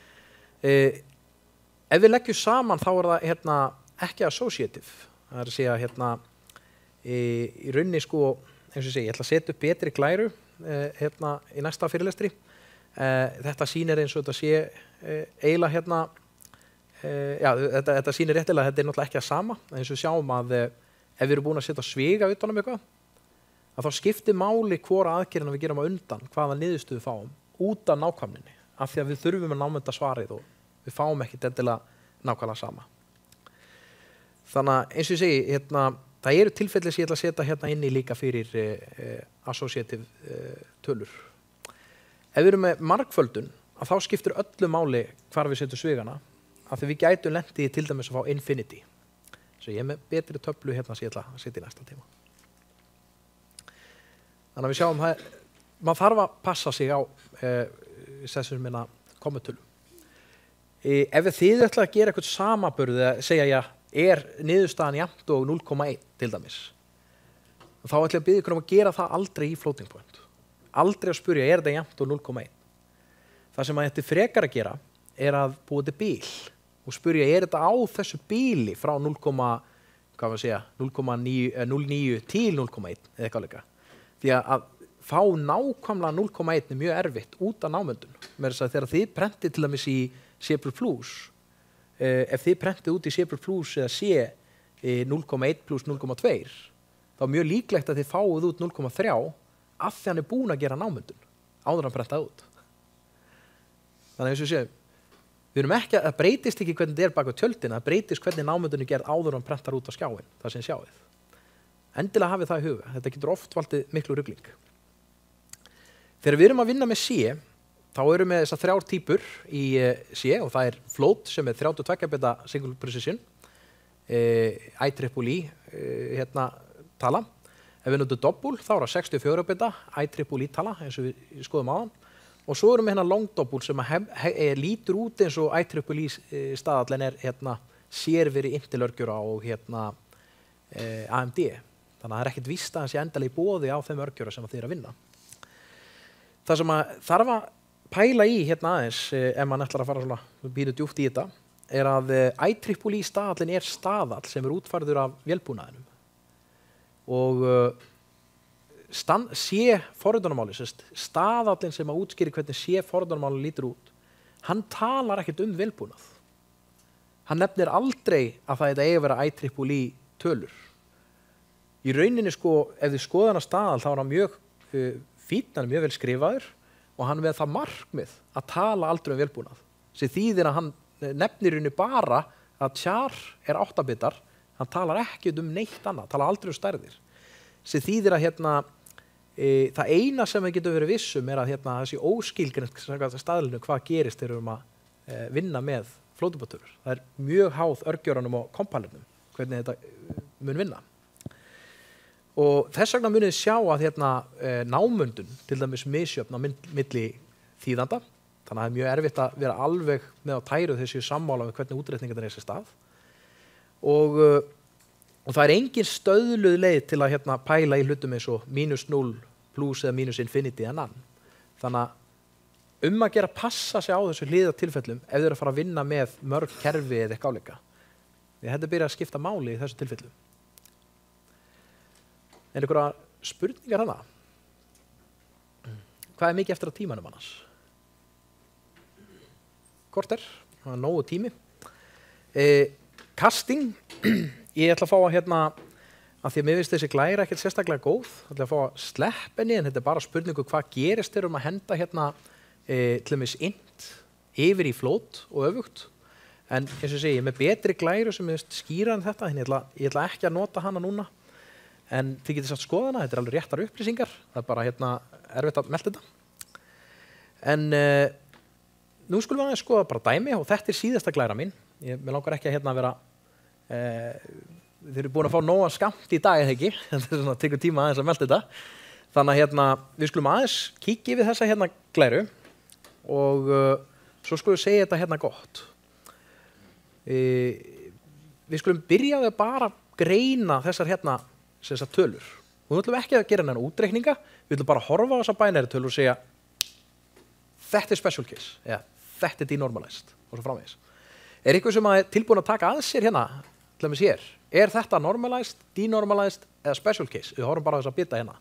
[SPEAKER 1] Ef við leggjum saman þá er það hérna ekki associative. Það er að segja hérna í rauninni sko, eins og ég segi, ég ætla að setja upp betri glæru hérna í næsta fyrirlestri. Þetta sýnir eins og þetta sé eiginlega hérna, já, þetta sýnir réttilega að þetta er náttúrulega ekki að sama, eins og við sjáum að ef við erum búin að setja sviga utan eitthvað, að þá skiptir máli hvora aðgerðina við gerum á undan, hvaða niðurstöðu við fáum, út af nákvæmninni, af því að við þurfum að námunda svarið og við fáum ekkert endilega nákvæmlega sama. Þannig að eins og ég segi, hérna, það eru tilfelli sem ég ætla að setja hérna inni líka fyrir associative tölur. Ef við erum með margföldun, að þá skiptir öllu máli hvar við setjum svigana, af því við gætum lenti til dæmis að fá infinity. Svo ég er með betri töflu hérna sem ég ætla að setja í næsta tíma. Þannig að við sjáum það, maður þarf að passa sig á þessum minna kommutölu. Ef þið ætla að gera eitthvað samaburð, segja ég, er niðurstaðan jafnt og 0,1 til dæmis, þá ætla ég að biðja ykkur að gera það aldrei í floating point. Aldrei að spyrja, er þetta jafnt og 0,1? Það sem þetta frekar að gera er að búa til bil og spyrja, er þetta á þessu bili frá 0,09 til 0,1 eða eitthvað líka. Því að fá nákvæmlega 0,1 er mjög erfitt út af námöndun. Með þess að þegar þið prentið til dæmis í C++, ef þið prentið út í C++ eða C 0,1 plus 0,2, þá er mjög líklegt að þið fáið út 0,3 af því hann er búin að gera námöndun áður hann prentað út. Þannig að eins og séu, við erum ekki, það breytist ekki hvernig þetta er bak við tjöldina, það breytist hvernig námöndun er gerð áður hann prentar út á skjáin, það sem sjáið. Endilega hafið það í huga, þetta getur oft valdið miklu rugling. Þegar við erum að vinna með C, þá erum við þessar 3 típur í C og það er float sem er 32 bita single precision, IEEE hérna tala. Ef við notum doppul þá er það 64 bita IEEE tala eins og við skoðum áðan. Og svo erum við hérna long doppul sem lítur út eins og IEEE staðallin er hérna sérveri Intel-örgjura og hérna AMD. Þannig að það er ekkert víst að hann sé endalega í boði á þeim örgjura sem þið er að vinna. Það sem að þarf að pæla í hérna aðeins, ef maður ætlar að fara svona býta djúpt í þetta, er að IEEE staðallin er staðall sem er útfærður af vélbúnaðinum. Og sé forritunarmáli, staðallin sem að útskýri hvernig sé forritunarmáli lítur út, hann talar ekkert vélbúnað. Hann nefnir aldrei að það eigi að vera IEEE tölur. Í rauninni sko, ef þið skoða hann staðal, þá er hann mjög fínn, hann er mjög vel skrifaður og hann með það markmið að tala aldrei vélbúnað. Sem þýðir að hann nefnir henni bara að char er 8 bitar, hann talar ekki neitt annað, talar aldrei stærðir. Sem þýðir að hérna, það eina sem við getum verið vissum er að hérna, þessi óskilgreint staðlinu hvað gerist þegar við erum að vinna með floating point tölur. Það er mjög háð örgjörunum og kompælunum, hvernig þetta mun vinna. Og þess vegna munið sjá að hérna, námundun, til dæmis misjöfn á milli þýðanda, þannig að það er mjög erfitt að vera alveg með á tæru þessi sammála við hvernig útreikningarnir er sér stað. Og það er engin stöðluð leið til að hérna, pæla í hlutum eins og -0 plus eða -infinity en annan. Þannig að að gera passa sig á þessu hliðartilfellum ef þið eru að fara að vinna með mörg kerfi eða eitthvað álíka. Því þetta byrja að skipta máli í þessu tilfellum. Er einhverja spurningar hana? Hvað er mikið eftir að tímanum annars? Korter, það er nógu tími. Casting, ég ætla að fá að hérna, að því að mér finnst þessi glæra ekkert sérstaklega góð, ég ætla að fá að slepp henni, en þetta er bara spurningu hvað gerist þegar að henda hérna til dæmis int yfir í float og öfugt. En eins og ég segi, ég er með betri glæru sem er skýra en þetta, en ég ætla ekki að nota hana núna. En þið getið satt skoða hana, þetta er alveg réttar upplýsingar, það er bara erfitt að melda þetta. En nú skulum við aðeins skoða bara dæmi og þetta er síðasta glæra mín. Mér langar ekki að vera, þið eru búin að fá nóga skammt í dag eða ekki, þetta er svona tekur tíma aðeins að melda þetta. Þannig að við skulum aðeins kíkja við þessa glæru og svo skulum við segja þetta gott. Við skulum byrja að bara greina þessar tölur. Og við ætlum ekki að gera neina útreikninga, við ætlum bara að horfa á þessa binary tölur og segja þetta er special case, eða þetta er denormalized og svo framvegis. Er eitthvað sem er tilbúin að taka að sér til dæmis hér? Er þetta normalized, denormalized eða special case? Við horfum bara á þessa bita hérna.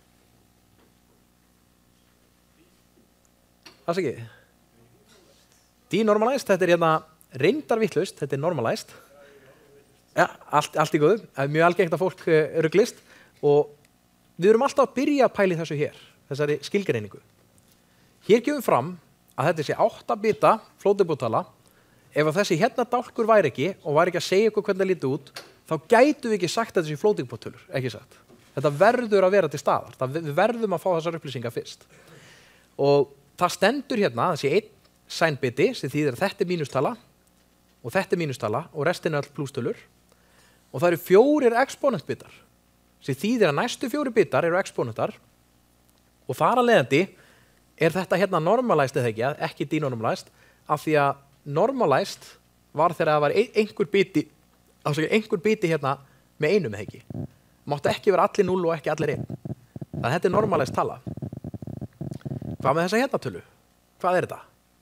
[SPEAKER 1] Það sé ekki. Denormalized, þetta er reyndar vitlaust, þetta er normalized. Ja, allt í góðu. Það er mjög algengt að fólk ruglist og við erum alltaf að byrja að pæla í þessu hér, þessari skilgreiningu. Hér gefum fram að þetta sé 8 bita floatable-tala. Ef þessi dálkur væri ekki og væri ekki að segja ykkur hvernig það líti út, þá gætum við ekki sagt að þetta sé floating-point-tölur, ekki sagt. Þetta verður að vera til staðar. Við verðum að fá þessar upplýsingar fyrst. Og það stendur þessi 1 signbiti sem þýðir að þetta er mínustala og þetta er mínustala og restin er all plústölur. Og það eru 4 exponentbitar sem þýðir að næstu 4 bitar eru exponentar og þar að leiðandi er þetta normalized eða ekki denormalized af því að normalized var þegar það var einhver biti með einum eða ekki. Máttu ekki vera allir 0 og ekki allir 1. Þannig að þetta er normalized tala. Hvað með þessa tölu? Hvað er þetta?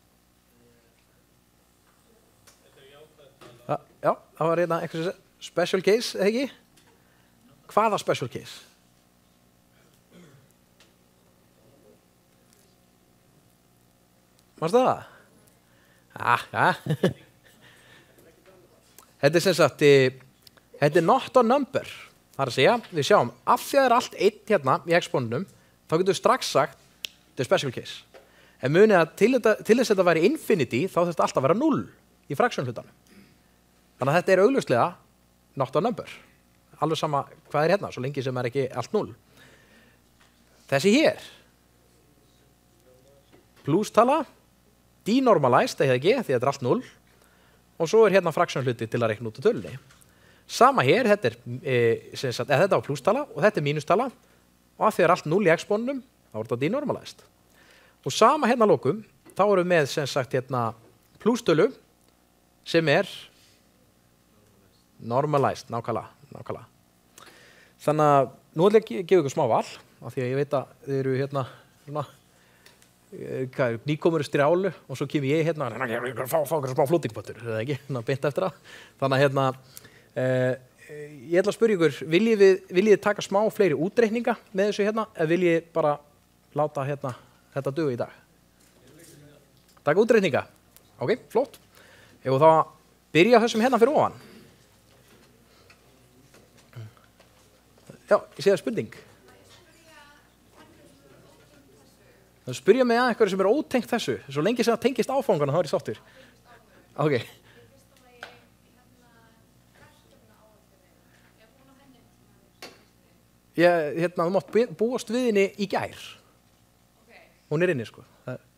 [SPEAKER 1] Já, það var eitthvað special case, eða ekki? Hvaða special case? Manstu það? Þetta er sem sagt, þetta er not a number. Það er að segja, við sjáum, af því að það er allt 1 í exponentum, þá getum við strax sagt, þetta er special case. En munið að til þess að þetta væri infinity, þá þurfti alltaf að vera 0 í fraction hlutanum. Þannig að þetta er augljóslega not a number. Alveg sama hvað er svo lengi sem er ekki allt 0. Þessi hér, plústala, denormalized eða ekki, því þetta er allt 0, og svo er fraction hluti til að reikna út á tölunni. Sama hér, þetta var plústala og þetta er mínustala, og að því er allt 0 í exponentum, þá er þetta denormalized. Og sama lókum, þá erum við með plústölu sem er normalized, nákvæmlega. Þannig að nú ætla ég að gefa ykkur smá val, af því að ég veit að þið eru nýkomur í strjálu og svo kemur ég fá ykkur smá floating-pottur, eða ekki, beint eftir það. Þannig að ég ætla að spyrja ykkur, viljið þið taka smá fleiri útreikninga með þessu eða viljið þið bara láta þetta duga í dag? Taka útreikninga? Ok, flott. Ef þá byrja þessum fyrir ofan. Já, ég sé það spurning. Það spyrja mig að eitthvað sem er ótengt þessu. Svo lengi sem það tengist áfangana, þá er ég sáttur. Ok. Þú mátt búast við henni í gær. Hún er inni, sko.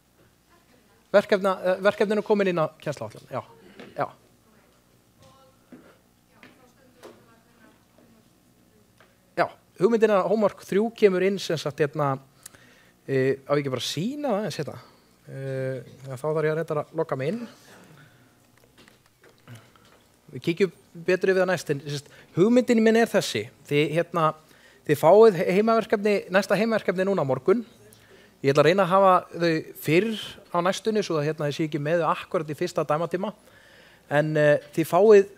[SPEAKER 1] Verkefninu er komin inn á kennsluáætlun. Já. Hugmyndin að homework 3 kemur inn sem sagt á ekki bara sína það eins þá þarf ég að reynda að logga mig inn. Við kíkjum betur yfir það næst. Hugmyndin minn er þessi. Þið fáið næsta heimaverkefni núna á morgun. Ég ætla að reyna að hafa þau fyrr á næstunni svo að þið sé ekki með þau akkurat í fyrsta dæmatíma. En þið fáið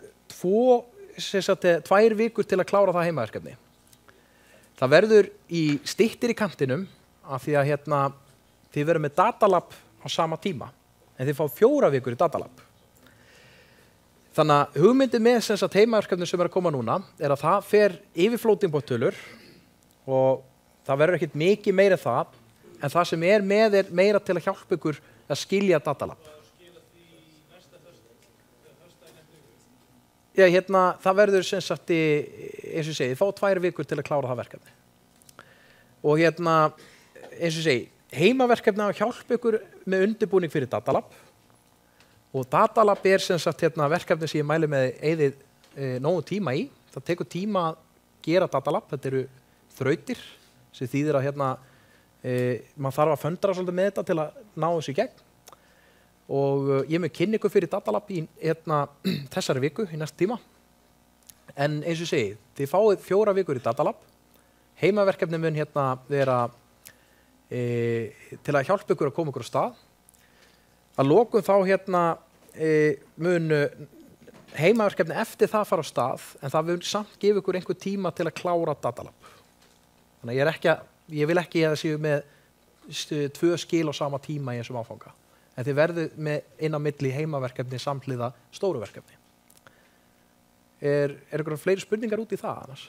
[SPEAKER 1] 2 vikur til að klára það heimaverkefni. Það verður í styttir í kantinum af því að þið verður með datalab á sama tíma. En þið fá 4 vikur í datalab. Þannig að hugmyndin með heimaverkefni sem er að koma núna er að það fer yfir floating-point-tölur og það verður ekkert mikið meira það, en það sem er með er meira til að hjálpa ykkur að skilja datalab. Já, það verður sem sagt, eins og ég segi, þið fá 2 vikur til að klára það verkefni. Og eins og ég segi, heimaverkefni að hjálpa ykkur með undirbúning fyrir datalab. Og datalab sem sagt verkefni sem ég mæli með eyðið nógu tíma í. Það tekur tíma að gera datalab, þetta eru þrautir sem þýðir að maður þarf að föndra svolítið með þetta til að ná þessu í gegn. Og ég mun kynna ykkur fyrir datalab í þessari viku, í næsta tíma. En eins og ég segi, þið fáið 4 vikur í datalab. Heimaverkefni mun vera til að hjálpa ykkur að koma ykkur á stað. Að lokum þá mun heimaverkefni eftir það fara á stað, en það mun samt gefa ykkur einhver tíma til að klára datalab. Þannig að ég vil ekki að það séu með 2 skil á sama tíma í þessum áfanga. En þið verður með inn á milli heimaverkefni samhliða stóru verkefni. Er ykkur fleiri spurningar út í það annars?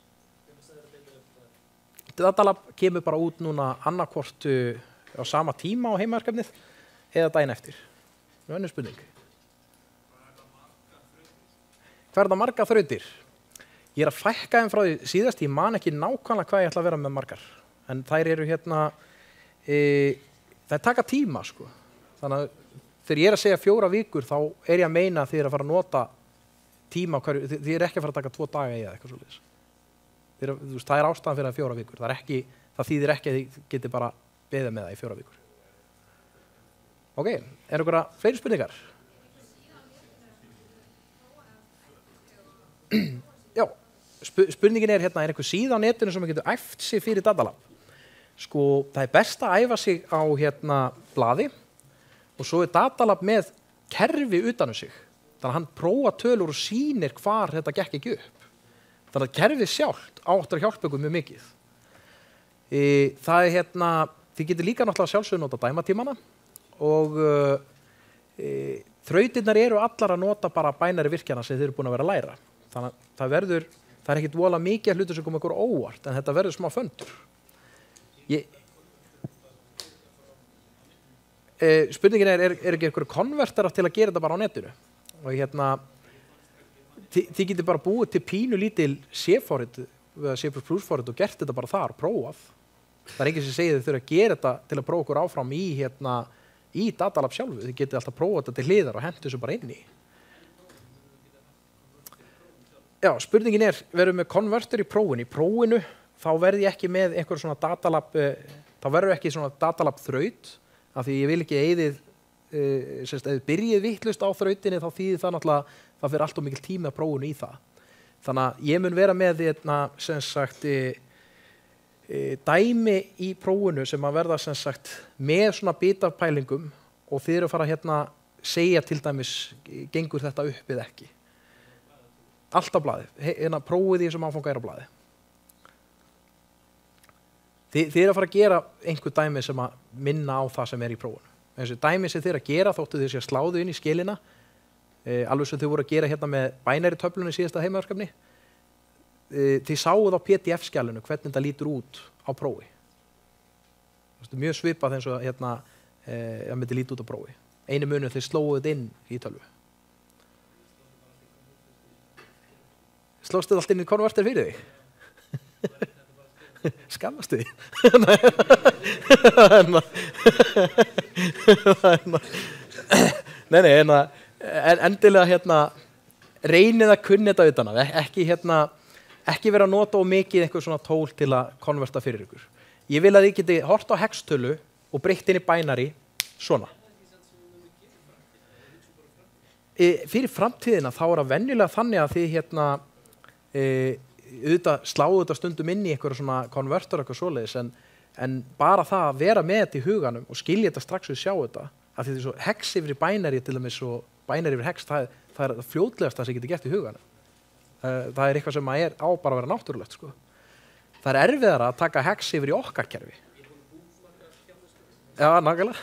[SPEAKER 1] Datalab kemur bara út núna annarkvort á sama tíma á heimaverkefnið eða daginn eftir. Nú önnur spurning. Hvað er það margar þrautir? Ég er að fækka þeim frá því síðast, ég man ekki nákvæmlega hvað ég ætla að vera með margar. En þær eru þær taka tíma, sko. Þannig að þegar ég er að segja 4 vikur, þá er ég að meina að þið er að fara að nota tíma hverju, þið er ekki að fara að taka 2 daga í eða eitthvað svoleiðis. Það er ástæðan fyrir 4 vikur. Það þýðir ekki að þið geti bara beðið með það í 4 vikur. Ok, er ykkur fleiri spurningar? Já, spurningin er einhver síða á netinu sem getur æft sig fyrir datalab. Sko, það er best að æfa sig á blaði og svo er datalab með kerfi utan sig. Þannig að hann prófa tölur og sýnir hvar þetta gekk ekki upp. Þannig að kerfið sjálft áttur að hjálpa ykkur mjög mikið. Það er þið getur líka náttúrulega sjálfsögðu nota dæmatímana og þrautirnar eru allar að nota bara bænari virkjana sem þið eru búin að vera að læra. Þannig að það er ekkit voðalega mikið hlutur sem koma ykkur óvart, en þetta verður smá föndur. Spurningin er ekki einhverju konverterar til að gera þetta bara á netinu? Og þið getur bara búið til pínu lítil C-forrit eða C++-forrit og gert þetta bara þar og prófað. Það er ekki sem segir þið þurfa að gera þetta til að prófa okkur áfram í datalab sjálfu. Þið getur alltaf prófað þetta til hliðar og hentu þessu bara inn í. Já, spurningin er, verður með konverter í prófinu. Í prófinu þá verð ég ekki með einhver svona datalab, þá verður ekki svona datalab þraut, af því ég vil ekki eyðið, ef þið byrjið vitlaust á þrautinni, þá þýðir það náttúrulega, það fyrir allt of mikil tími að prófinu í það. Þannig að ég mun vera með sem sagt, dæmi í prófinu sem að verða sem sagt, með svona bitapælingum og þið eru að fara segja til dæmis, gengur þetta upp eða ekki. Allt á blaði, prófið í þessum áfanga á blaði. Þið eru að fara að gera einhver dæmi sem að minna á það sem í prófunu. Þessi dæmi sem þið eru að gera þóttu þið sé að sláðu inn í skilina, alveg sem þið voru að gera með bænari töflunni síðasta heimaverkefni. Þið sáuð á PDF-skjalinu hvernig þetta lítur út á prófi. Mjög svipað eins og það myndi líta út á prófi. Einu munur þið slóuð inn í tölvu. Slóstu þið allt inn í konverter fyrir þig? Skammastu þið? Nei, endilega reynið að kunna þetta utan af. Ekki vera að nota of mikið einhver svona tól til að konverta fyrir ykkur. Ég vil að þið geti hort á hextölu og breytt inn í binary svona. Fyrir framtíðina þá er það venjulega þannig að þið sláðu þetta stundum inn í einhverja svona konverter eitthvað svoleiðis, en bara það að vera með þetta í huganum og skilja þetta strax og sjá þetta, að því svo hex yfir í binary til dæmis og binary yfir hex, það er það fljótlegasta sem getur gert í huganum. Það er eitthvað sem er á bara að vera náttúrulegt, sko. Það er erfiðara að taka hex yfir í okkar kerfi. Já, nákvæmlega.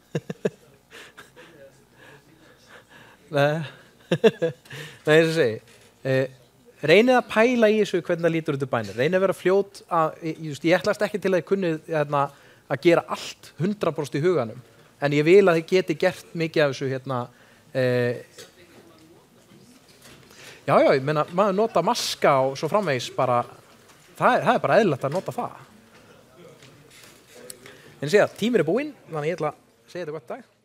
[SPEAKER 1] Nei, eins og segi, reynið að pæla í þessu hvernig það lítur út í bænir. Reynið að vera fljót ég ætlast ekki til að þið kunnið að gera allt 100% í huganum, en ég vil að þið geti gert mikið af þessu Já, ég meina, maður nota maska og svo framvegis bara, það er bara eðlilegt að nota það. En tíminn er búinn, þannig ég ætla að segja þetta gott dag.